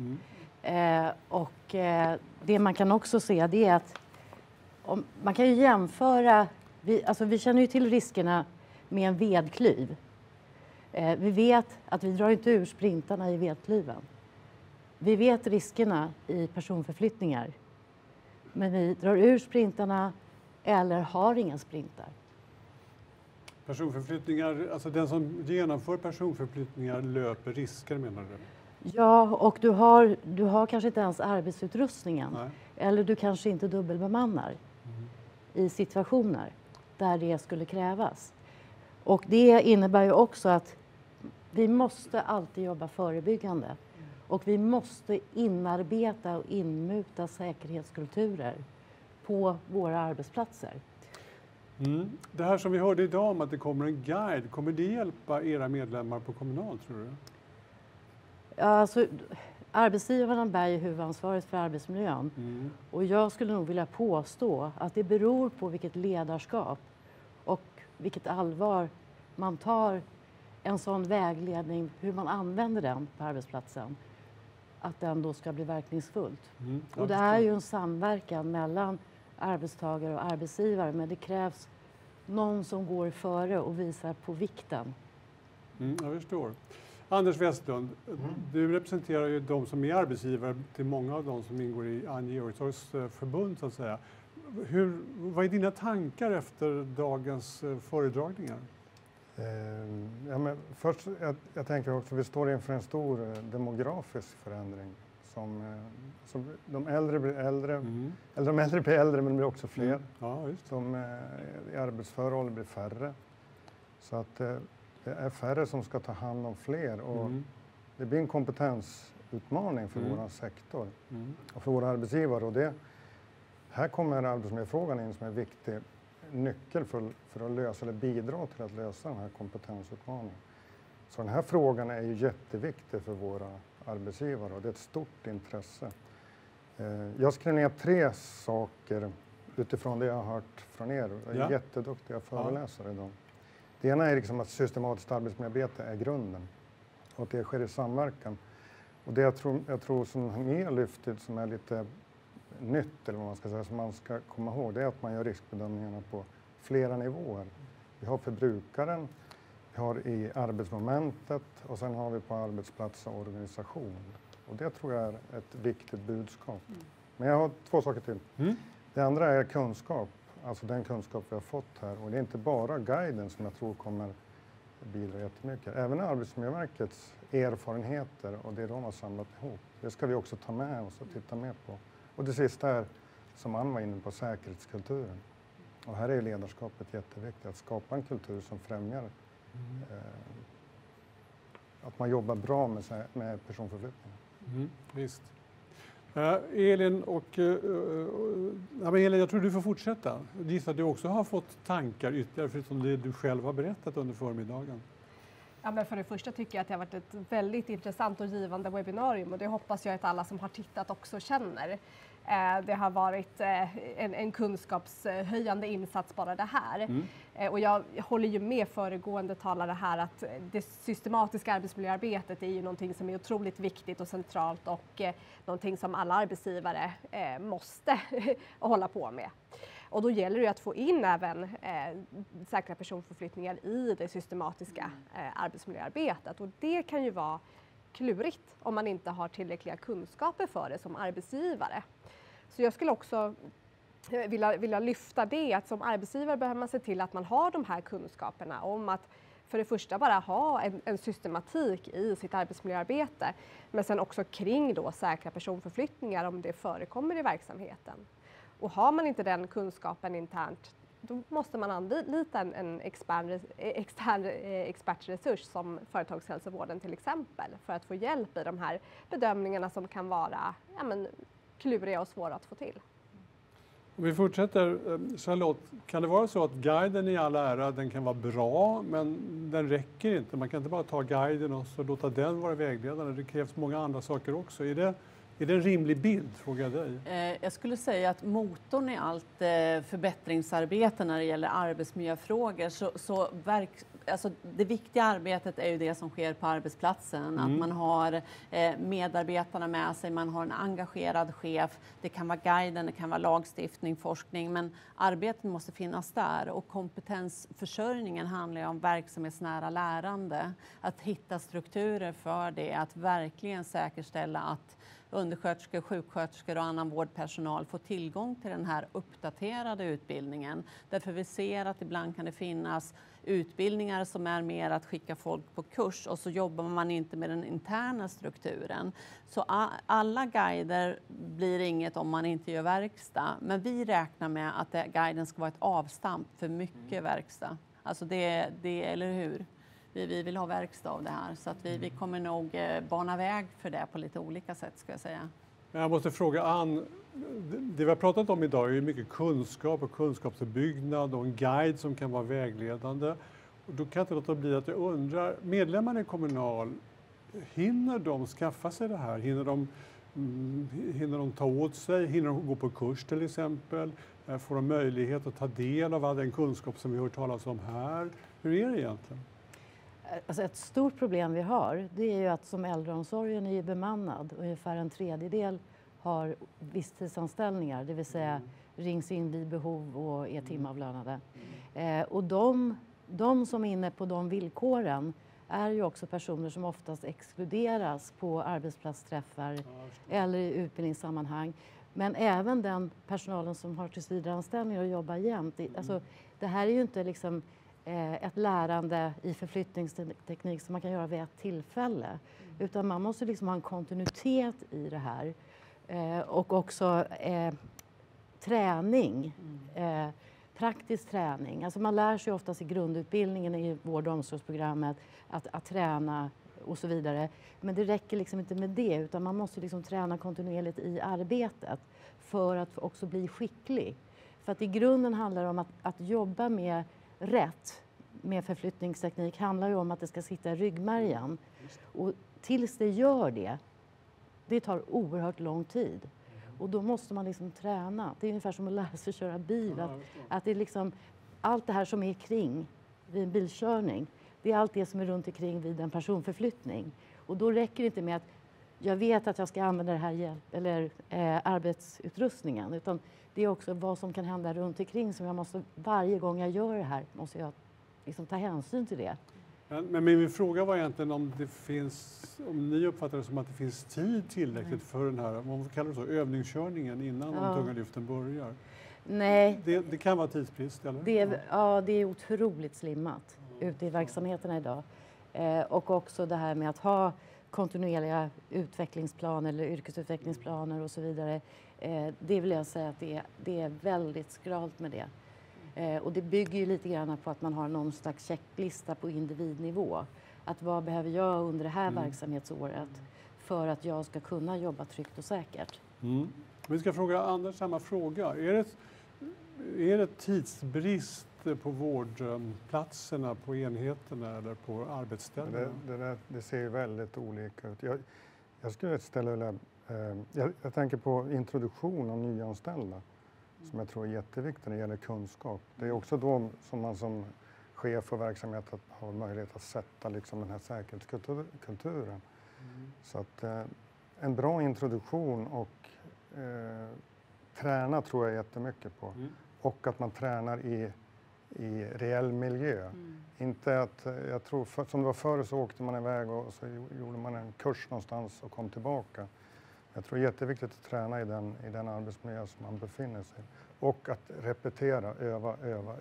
Det man kan också se det är att man kan ju jämföra, vi känner ju till riskerna med en vedklyv. Vi vet att vi drar inte ur sprintarna i vedklyven. Vi vet riskerna i personförflyttningar. Men vi drar ur sprintarna eller har inga sprintar. Personförflyttningar, alltså den som genomför personförflyttningar löper risker menar du? Ja, och du har kanske inte ens arbetsutrustningen. Nej. Eller du kanske inte dubbelbemannar i situationer där det skulle krävas. Och det innebär ju också att vi måste alltid jobba förebyggande. Och vi måste inarbeta och inmuta säkerhetskulturer på våra arbetsplatser. Det här som vi hörde idag om att det kommer en guide, kommer det hjälpa era medlemmar på Kommunal tror du? Alltså, arbetsgivarna bär ju huvudansvaret för arbetsmiljön. Och jag skulle nog vilja påstå att det beror på vilket ledarskap och vilket allvar man tar en sån vägledning, hur man använder den på arbetsplatsen, att den då ska bli verkningsfullt. Och det är ju en samverkan mellan arbetstagare och arbetsgivare, men det krävs någon som går före och visar på vikten. Jag förstår. Anders Westlund, du representerar ju de som är arbetsgivare till många av de som ingår i Ann Georgssons förbund så att säga. Vad är dina tankar efter dagens föredragningar? Ja, men först, jag tänker också att vi står inför en stor demografisk förändring. Som de äldre blir äldre, eller de äldre blir äldre men de blir också fler. Ja, just. De i arbetsför ålder blir färre. Så att det är färre som ska ta hand om fler och det blir en kompetensutmaning för vår sektor och för våra arbetsgivare. Och här kommer arbetsmiljöfrågan in som en viktig nyckel för att lösa eller bidra till att lösa den här kompetensutmaningen. Så den här frågan är ju jätteviktig för våra arbetsgivare och det är ett stort intresse. Jag skrev ner 3 saker utifrån det jag har hört från er. Jag är jätteduktiga föreläsare idag. Det ena är liksom att systematiskt arbetsmiljöarbete är grunden och att det sker i samverkan. Och det jag tror som ni har lyftit som är lite nytt eller vad man ska säga som man ska komma ihåg det är att man gör riskbedömningarna på flera nivåer. Vi har förbrukaren, vi har i arbetsmomentet och sen har vi på arbetsplats och organisation. Och det tror jag är ett viktigt budskap. Men jag har 2 saker till. Det andra är kunskap, alltså den kunskap vi har fått här. Och det är inte bara guiden som jag tror kommer bidra jättemycket. Även Arbetsmiljöverkets erfarenheter och det de har samlat ihop. Det ska vi också ta med oss och titta mer på. Och det sista är, som Ann var inne på, säkerhetskulturen. Och här är ledarskapet jätteviktigt, att skapa en kultur som främjar att man jobbar bra med personförflyttning. Visst. Elin, Elin, jag tror du får fortsätta. Jag gissar att du också har fått tankar ytterligare förutom det du själv har berättat under förmiddagen. Ja, men för det första tycker jag att det har varit ett väldigt intressant och givande webbinarium och det hoppas jag att alla som har tittat också känner. Det har varit en kunskapshöjande insats bara det här. Och jag håller ju med föregående talare här att det systematiska arbetsmiljöarbetet är ju någonting som är otroligt viktigt och centralt och någonting som alla arbetsgivare måste hålla på med. Och då gäller det att få in även säkra personförflyttningar i det systematiska arbetsmiljöarbetet. Och det kan ju vara klurigt om man inte har kunskaper för det som arbetsgivare. Så jag skulle också vilja lyfta det att som arbetsgivare behöver man se till att man har de här kunskaperna om att för det första bara ha en systematik i sitt arbetsmiljöarbete men sen också kring då säkra personförflyttningar om det förekommer i verksamheten. Och har man inte den kunskapen internt då måste man anlita en extern expertresurs som företagshälsovården till exempel för att få hjälp i de här bedömningarna som kan vara kluriga och svåra att få till. Om vi fortsätter, Charlotte, kan det vara så att guiden i all ära, den kan vara bra men den räcker inte? Man kan inte bara ta guiden och så låta den vara vägledande, det krävs många andra saker också. Är det en rimlig bild, frågar jag dig? Jag skulle säga att motorn i allt förbättringsarbete när det gäller arbetsmiljöfrågor alltså det viktiga arbetet är ju det som sker på arbetsplatsen. Att man har medarbetarna med sig, man har en engagerad chef. Det kan vara guiden, det kan vara lagstiftning, forskning. Men arbetet måste finnas där och kompetensförsörjningen handlar ju om verksamhetsnära lärande. Att hitta strukturer för det, att verkligen säkerställa att undersköterskor, sjuksköterskor och annan vårdpersonal får tillgång till den här uppdaterade utbildningen. Därför vi ser att ibland kan det finnas utbildningar som är mer att skicka folk på kurs och så jobbar man inte med den interna strukturen. Så alla guider blir inget om man inte gör verkstad. Men vi räknar med att guiden ska vara ett avstamp för mycket verkstad. Alltså det eller hur? Vi vill ha verkstad av det här så att vi kommer nog bana väg för det på lite olika sätt ska jag säga. Men jag måste fråga Ann, det vi har pratat om idag är ju mycket kunskap och kunskapsuppbyggnad och en guide som kan vara vägledande. Och då kan jag inte låta bli att jag undrar, medlemmarna i Kommunal, hinner de skaffa sig det här? Hinner de ta åt sig? Hinner de gå på kurs till exempel? Får de möjlighet att ta del av all den kunskap som vi har hört talas om här? Hur är det egentligen? Alltså ett stort problem vi har, det är ju att som äldreomsorgen är bemannad, ungefär en tredjedel har visstidsanställningar, det vill säga rings in vid behov och är timavlönade. Och de som är inne på de villkoren är ju också personer som oftast exkluderas på arbetsplatsträffar eller i utbildningssammanhang. Men även den personalen som har tillsvidareanställning och jobbar jämt. Alltså, det här är ju inte liksom ett lärande i förflyttningsteknik som man kan göra vid ett tillfälle. Utan man måste liksom ha en kontinuitet i det här. Och också träning. Praktisk träning. Alltså man lär sig oftast i grundutbildningen i vård- och omsorgsprogrammet att träna och så vidare. Men det räcker liksom inte med det, utan man måste liksom träna kontinuerligt i arbetet för att också bli skicklig. För att i grunden handlar det om att jobba med rätt med förflyttningsteknik handlar ju om att det ska sitta i ryggmärgen. Och tills det gör det tar oerhört lång tid. Och då måste man liksom träna. Det är ungefär som att lära sig köra bil. Att det är liksom, allt det här som är kring vid en bilkörning, det är allt det som är runt omkring vid en personförflyttning. Och då räcker det inte med att jag vet att jag ska använda det här arbetsutrustningen. Utan det är också vad som kan hända runt omkring som jag måste, varje gång jag gör det här, måste jag liksom ta hänsyn till det. Men min fråga var egentligen om ni uppfattar det som att det finns tid tillräckligt för den här, vad man kallar det så, övningskörningen innan de tunga lyften börjar. Nej. Det kan vara tidsbrist, eller? Det är otroligt slimmat ute i verksamheterna idag. Och också det här med att ha kontinuerliga utvecklingsplaner eller yrkesutvecklingsplaner och så vidare. Det vill jag säga att det är väldigt skralt med det. Och det bygger ju lite grann på att man har någon slags checklista på individnivå. Att vad behöver jag under det här verksamhetsåret för att jag ska kunna jobba tryggt och säkert. Vi ska fråga Anders samma fråga. Är det tidsbrist på vårdplatserna, på enheterna eller på arbetsställena? Det ser ju väldigt olika ut. Jag skulle ställa jag tänker på introduktion av nyanställda som jag tror är jätteviktigt när det gäller kunskap. Det är också då som man som chef och verksamhet har möjlighet att sätta liksom den här säkerhetskulturen. Så att en bra introduktion och träna tror jag jättemycket på. Och att man tränar i reell miljö. Inte att, jag tror, som det var förr så åkte man iväg och så gjorde man en kurs någonstans och kom tillbaka. Jag tror det är jätteviktigt att träna i den arbetsmiljö som man befinner sig i. Och att repetera, öva.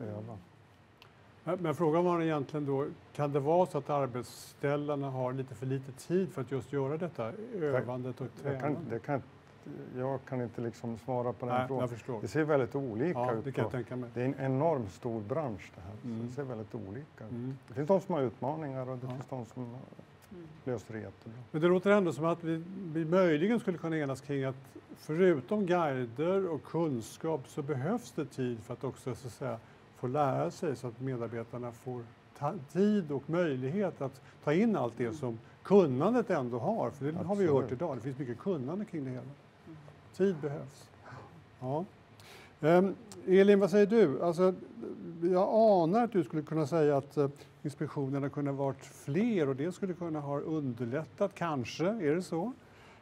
Men frågan var egentligen då, kan det vara så att arbetsställarna har lite för lite tid för att just göra detta, övandet och tränandet? Jag kan inte liksom svara på den frågan. Jag förstår. Det ser väldigt olika ut. Det kan jag tänka mig. Det är en enormt stor bransch det här. Så det ser väldigt olika ut. Det finns de som har utmaningar och det finns de som löser det jättebra. Men det låter ändå som att vi möjligen skulle kunna enas kring att förutom guider och kunskap så behövs det tid för att också så att säga få lära sig så att medarbetarna får tid och möjlighet att ta in allt det som kunnandet ändå har. För det har vi hört idag. Det finns mycket kunnande kring det hela. Tid behövs. Ja. Elin, vad säger du? Alltså, jag anar att du skulle kunna säga att inspektionerna kunde ha varit fler och det skulle kunna ha underlättat, kanske, är det så?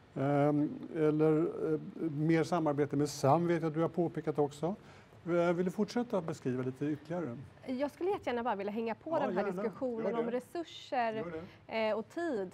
Eller mer samarbete med SAM vet jag att du har påpekat också. Vill du fortsätta att beskriva lite ytterligare? Jag skulle jättegärna bara vilja hänga på den här diskussionen om resurser och tid.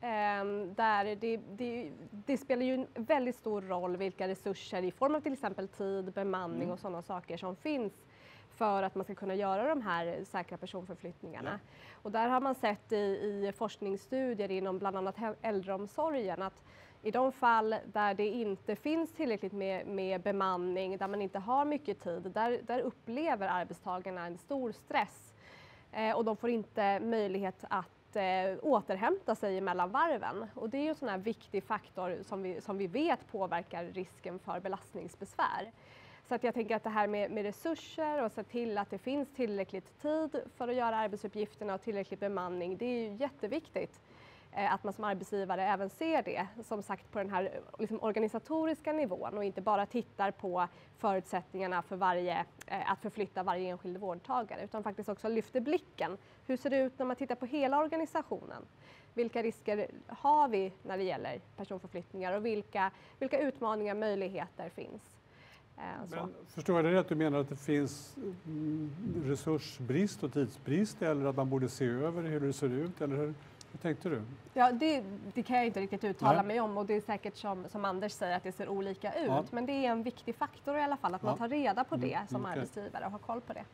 Där det spelar ju en väldigt stor roll vilka resurser i form av till exempel tid, bemanning och sådana saker som finns för att man ska kunna göra de här säkra personförflyttningarna. Och där har man sett i forskningsstudier inom bland annat äldreomsorgen att i de fall där det inte finns tillräckligt med bemanning, där man inte har mycket tid, där upplever arbetstagarna en stor stress. Och de får inte möjlighet att återhämta sig mellan varven. Och det är ju en sån här viktig faktor som vi vet påverkar risken för belastningsbesvär. Så att jag tänker att det här med resurser och se till att det finns tillräckligt tid för att göra arbetsuppgifterna och tillräcklig bemanning, det är ju jätteviktigt. Att man som arbetsgivare även ser det, som sagt, på den här liksom organisatoriska nivån och inte bara tittar på förutsättningarna för att förflytta varje enskild vårdtagare, utan faktiskt också lyfter blicken. Hur ser det ut när man tittar på hela organisationen? Vilka risker har vi när det gäller personförflyttningar och vilka utmaningar och möjligheter finns? Men förstår jag det rätt? Du menar att det finns resursbrist och tidsbrist eller att man borde se över hur det ser ut? Eller Hur tänkte du? Ja, det kan jag inte riktigt uttala mig om och det är säkert som Anders säger att det ser olika ut. Ja. Men det är en viktig faktor i alla fall att man tar reda på det som arbetsgivare och har koll på det.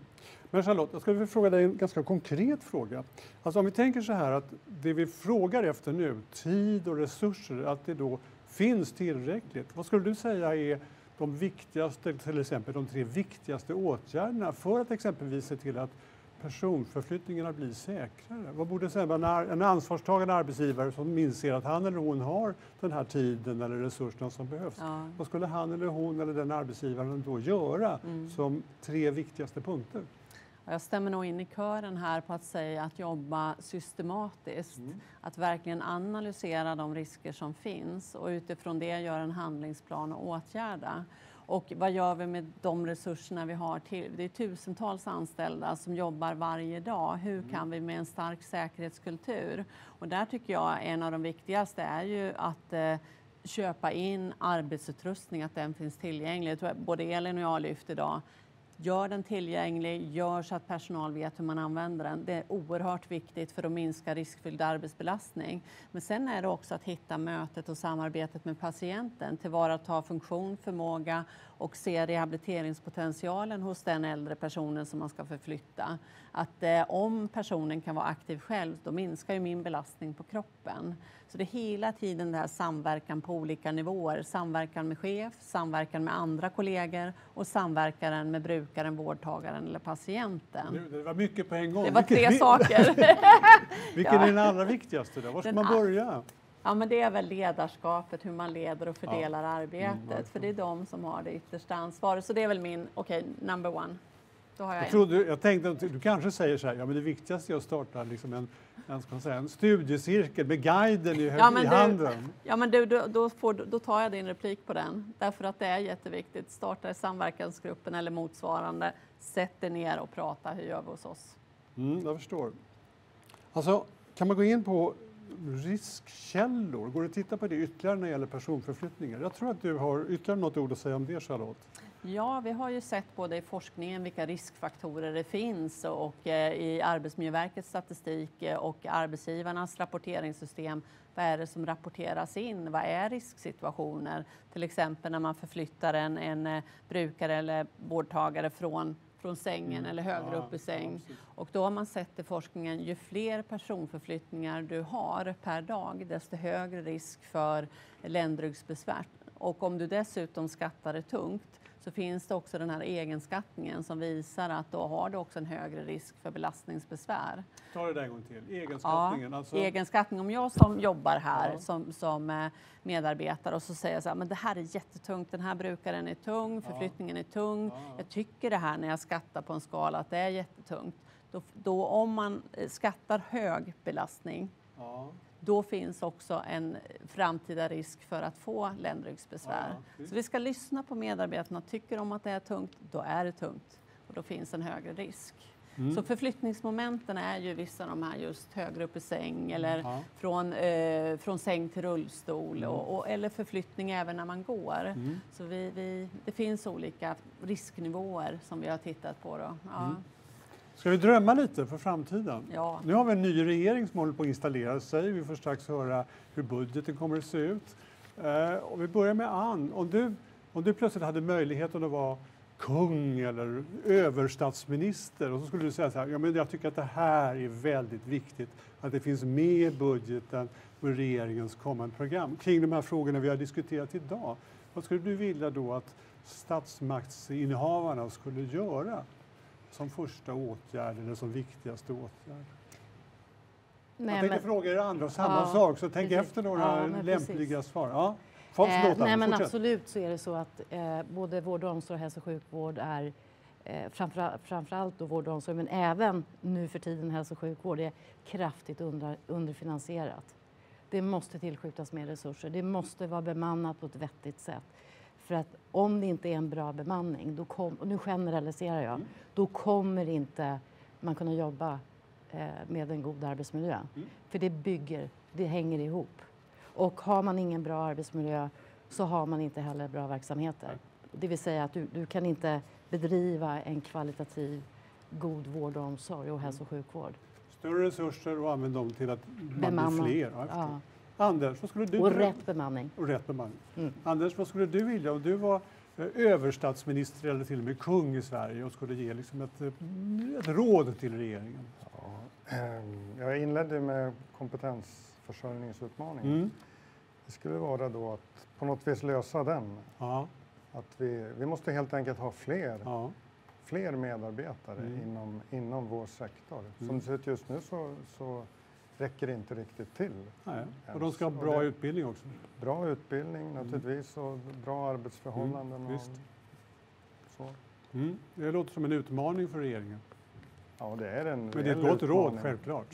Men Charlotte, jag skulle vilja fråga dig en ganska konkret fråga. Alltså om vi tänker så här att det vi frågar efter nu, tid och resurser, att det då finns tillräckligt. Vad skulle du säga är de viktigaste, till exempel de 3 viktigaste åtgärderna för att exempelvis se till att personförflyttningarna blir säkrare? Vad borde säga en ansvarstagande arbetsgivare som inser att han eller hon har den här tiden eller resurserna som behövs? Ja. Vad skulle han eller hon eller den arbetsgivaren då göra som 3 viktigaste punkter? Jag stämmer nog in i kören här på att säga att jobba systematiskt. Att verkligen analysera de risker som finns och utifrån det göra en handlingsplan och åtgärda. Och vad gör vi med de resurserna vi har till? Det är tusentals anställda som jobbar varje dag. Hur kan vi med en stark säkerhetskultur? Och där tycker jag en av de viktigaste är ju att köpa in arbetsutrustning, att den finns tillgänglig. Jag tror både Elin och jag lyft idag. Gör den tillgänglig, gör så att personal vet hur man använder den. Det är oerhört viktigt för att minska riskfylld arbetsbelastning. Men sen är det också att hitta mötet och samarbetet med patienten, tillvarata funktion, förmåga och se rehabiliteringspotentialen hos den äldre personen som man ska förflytta. Att om personen kan vara aktiv själv, då minskar ju min belastning på kroppen. Så det är hela tiden det här samverkan på olika nivåer. Samverkan med chef, samverkan med andra kollegor och samverkan med brukaren, vårdtagaren eller patienten. Det var mycket på en gång. Det var 3 saker. Vilken är den allra viktigaste då? Var ska man börja? Ja, men det är väl ledarskapet, hur man leder och fördelar arbetet. För det är de som har det yttersta ansvaret. Så det är väl min, number one. Då har jag tänkte att du kanske säger så här, ja men det viktigaste är att starta liksom en studiecirkel med guiden i handen. Ja men då tar jag din replik på den. Därför att det är jätteviktigt. Starta i samverkansgruppen eller motsvarande. Sätt dig ner och prata, hur gör vi hos oss? Jag förstår. Alltså, kan man gå in på riskkällor? Går det att titta på det ytterligare när det gäller personförflyttningar? Jag tror att du har ytterligare något ord att säga om det, Charlotte. Ja, vi har ju sett både i forskningen vilka riskfaktorer det finns och i Arbetsmiljöverkets statistik och arbetsgivarnas rapporteringssystem. Vad är det som rapporteras in? Vad är risksituationer? Till exempel när man förflyttar en brukare eller vårdtagare från sängen eller högre upp i säng. Och då har man sett i forskningen, ju fler personförflyttningar du har per dag, desto högre risk för ländryggsbesvär. Och om du dessutom skattar det tungt, så finns det också den här egenskattningen som visar att då har du också en högre risk för belastningsbesvär. Ta det där en gång till. Egenskattningen. Ja, alltså... egenskattning. Om jag som jobbar här som medarbetare och så säger jag så här, men det här är jättetungt, den här brukaren är tung, förflyttningen är tung. Jag tycker det här när jag skattar på en skala att det är jättetungt. Då om man skattar hög belastning, då finns också en framtida risk för att få ländryggsbesvär. Så vi ska lyssna på medarbetarna. Tycker de att det är tungt, då är det tungt. Och då finns en högre risk. Så förflyttningsmomenten är ju vissa av de här just högre upp i säng eller från säng till rullstol eller förflyttning även när man går. Så det finns olika risknivåer som vi har tittat på då. Ska vi drömma lite för framtiden? Ja. Nu har vi en ny regering som håller på att installera sig. Vi får strax höra hur budgeten kommer att se ut. Och vi börjar med Ann. Om du plötsligt hade möjligheten att vara kung eller överstatsminister och så skulle du säga så här, ja men jag tycker att det här är väldigt viktigt att det finns med i budgeten med regeringens kommande program kring de här frågorna vi har diskuterat idag. Vad skulle du vilja då att statsmaktsinnehavarna skulle göra som första åtgärd eller som viktigaste åtgärd? Jag tänker fråga er andra samma sak, så tänk efter några lämpliga svar. Nej, men absolut så är det så att både vård och omsorg och hälso- och sjukvård är framförallt då vård och omsorg, men även nu för tiden hälso- och sjukvård är kraftigt underfinansierat. Det måste tillskjutas mer resurser. Det måste vara bemannat på ett vettigt sätt. För att om det inte är en bra bemanning, och nu generaliserar jag, då kommer inte man kunna jobba med en god arbetsmiljö. För det hänger ihop. Och har man ingen bra arbetsmiljö så har man inte heller bra verksamheter. Det vill säga att du kan inte bedriva en kvalitativ god vård och omsorg och hälso- och sjukvård. Större resurser och använd dem till att man Bemanna. blir fler. Ja, jag förstår. Anders, vad skulle du... Och rätt bemanning. Och rätt bemanning. Anders, vad skulle du vilja om du var överstatsminister eller till och med kung i Sverige och skulle ge liksom ett råd till regeringen? Jag inledde med kompetensförsörjningsutmaningen. Det skulle vara då att på något vis lösa den. Ja. Att vi måste helt enkelt ha fler medarbetare inom vår sektor. Som det ser ut just nu så räcker det inte riktigt till. Nej. Och de ska ha bra utbildning också. Bra utbildning naturligtvis och bra arbetsförhållanden. Visst. Så. Det låter som en utmaning för regeringen. Ja, det är en. Men det är ett gott råd, självklart.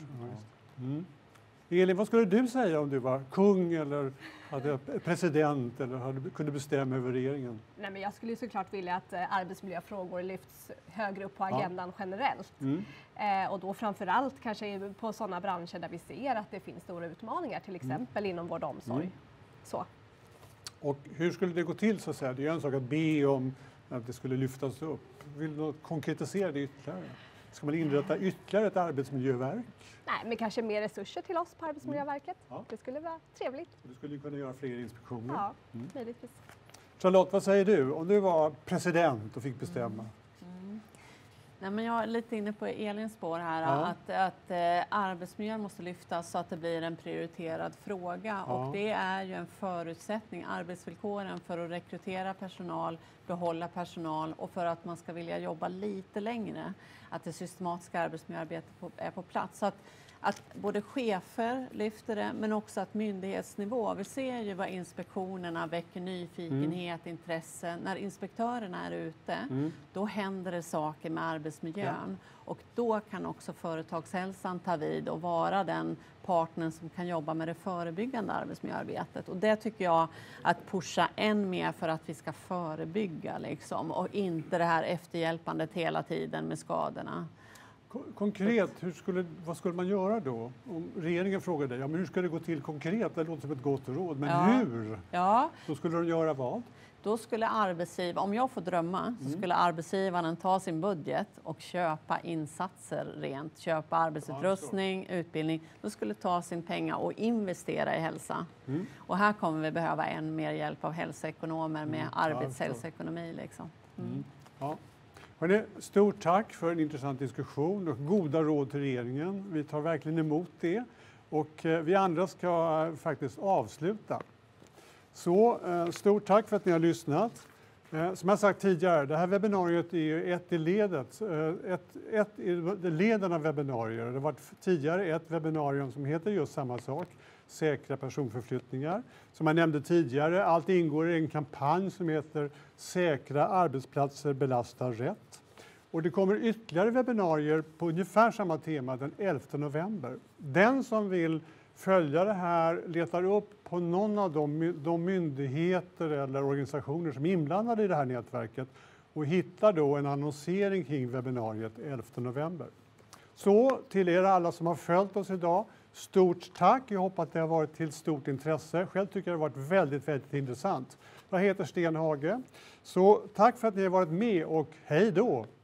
Elin, vad skulle du säga om du var kung eller hade president eller kunde bestämma över regeringen? Nej, men jag skulle såklart vilja att arbetsmiljöfrågor lyfts högre upp på agendan generellt. Och då framförallt kanske på sådana branscher där vi ser att det finns stora utmaningar, till exempel inom vård och omsorg. Så. Och hur skulle det gå till så att säga? Det är en sak att be om att det skulle lyftas upp. Vill du konkretisera det ytterligare? Ska man inrätta ytterligare ett arbetsmiljöverk? Nej, men kanske mer resurser till oss på Arbetsmiljöverket. Det skulle vara trevligt. Du skulle kunna göra fler inspektioner. Ja, möjligtvis. Charlotte, vad säger du? Om du var president och fick bestämma? Nej, men jag är lite inne på Elins spår här, att arbetsmiljön måste lyftas så att det blir en prioriterad fråga. Och det är ju en förutsättning, arbetsvillkoren, för att rekrytera personal, behålla personal och för att man ska vilja jobba lite längre. Att det systematiska arbetsmiljöarbetet är på plats. Så att både chefer lyfter det, men också att myndighetsnivå. Vi ser ju vad inspektionerna väcker nyfikenhet, intresse. När inspektörerna är ute, då händer det saker med arbetsmiljön. Och då kan också företagshälsan ta vid och vara den partnern som kan jobba med det förebyggande arbetsmiljöarbetet. Och det tycker jag att pusha än mer för att vi ska förebygga liksom, och inte det här efterhjälpandet hela tiden med skadorna. Konkret, vad skulle man göra då? Om regeringen frågar dig, men hur ska det gå till konkret? Det låter som ett gott råd, men hur? Ja. Då skulle de göra vad? Då skulle om jag får drömma, så skulle arbetsgivaren ta sin budget och köpa insatser rent. Köpa arbetsutrustning, utbildning. Då skulle ta sin pengar och investera i hälsa. Och här kommer vi behöva än mer hjälp av hälsoekonomer med arbetshälsoekonomi. Liksom. Ja. Hörrni, stort tack för en intressant diskussion och goda råd till regeringen. Vi tar verkligen emot det. Och vi andra ska faktiskt avsluta. Så stort tack för att ni har lyssnat. Som jag sagt tidigare, det här webbinariet är ju ett i ledet. Ett i leden av webbinarier. Det har varit tidigare ett webbinarium som heter just samma sak. Säkra personförflyttningar. Som jag nämnde tidigare, allt ingår i en kampanj som heter Säkra arbetsplatser belastar rätt. Och det kommer ytterligare webbinarier på ungefär samma tema den 11 november. Den som vill följa det här letar upp på någon av de myndigheter eller organisationer som är inblandade i det här nätverket och hittar då en annonsering kring webbinariet 11 november. Så till er alla som har följt oss idag, stort tack. Jag hoppas att det har varit till stort intresse. Själv tycker jag det har varit väldigt, väldigt intressant. Jag heter Sten Hage. Så tack för att ni har varit med och hej då!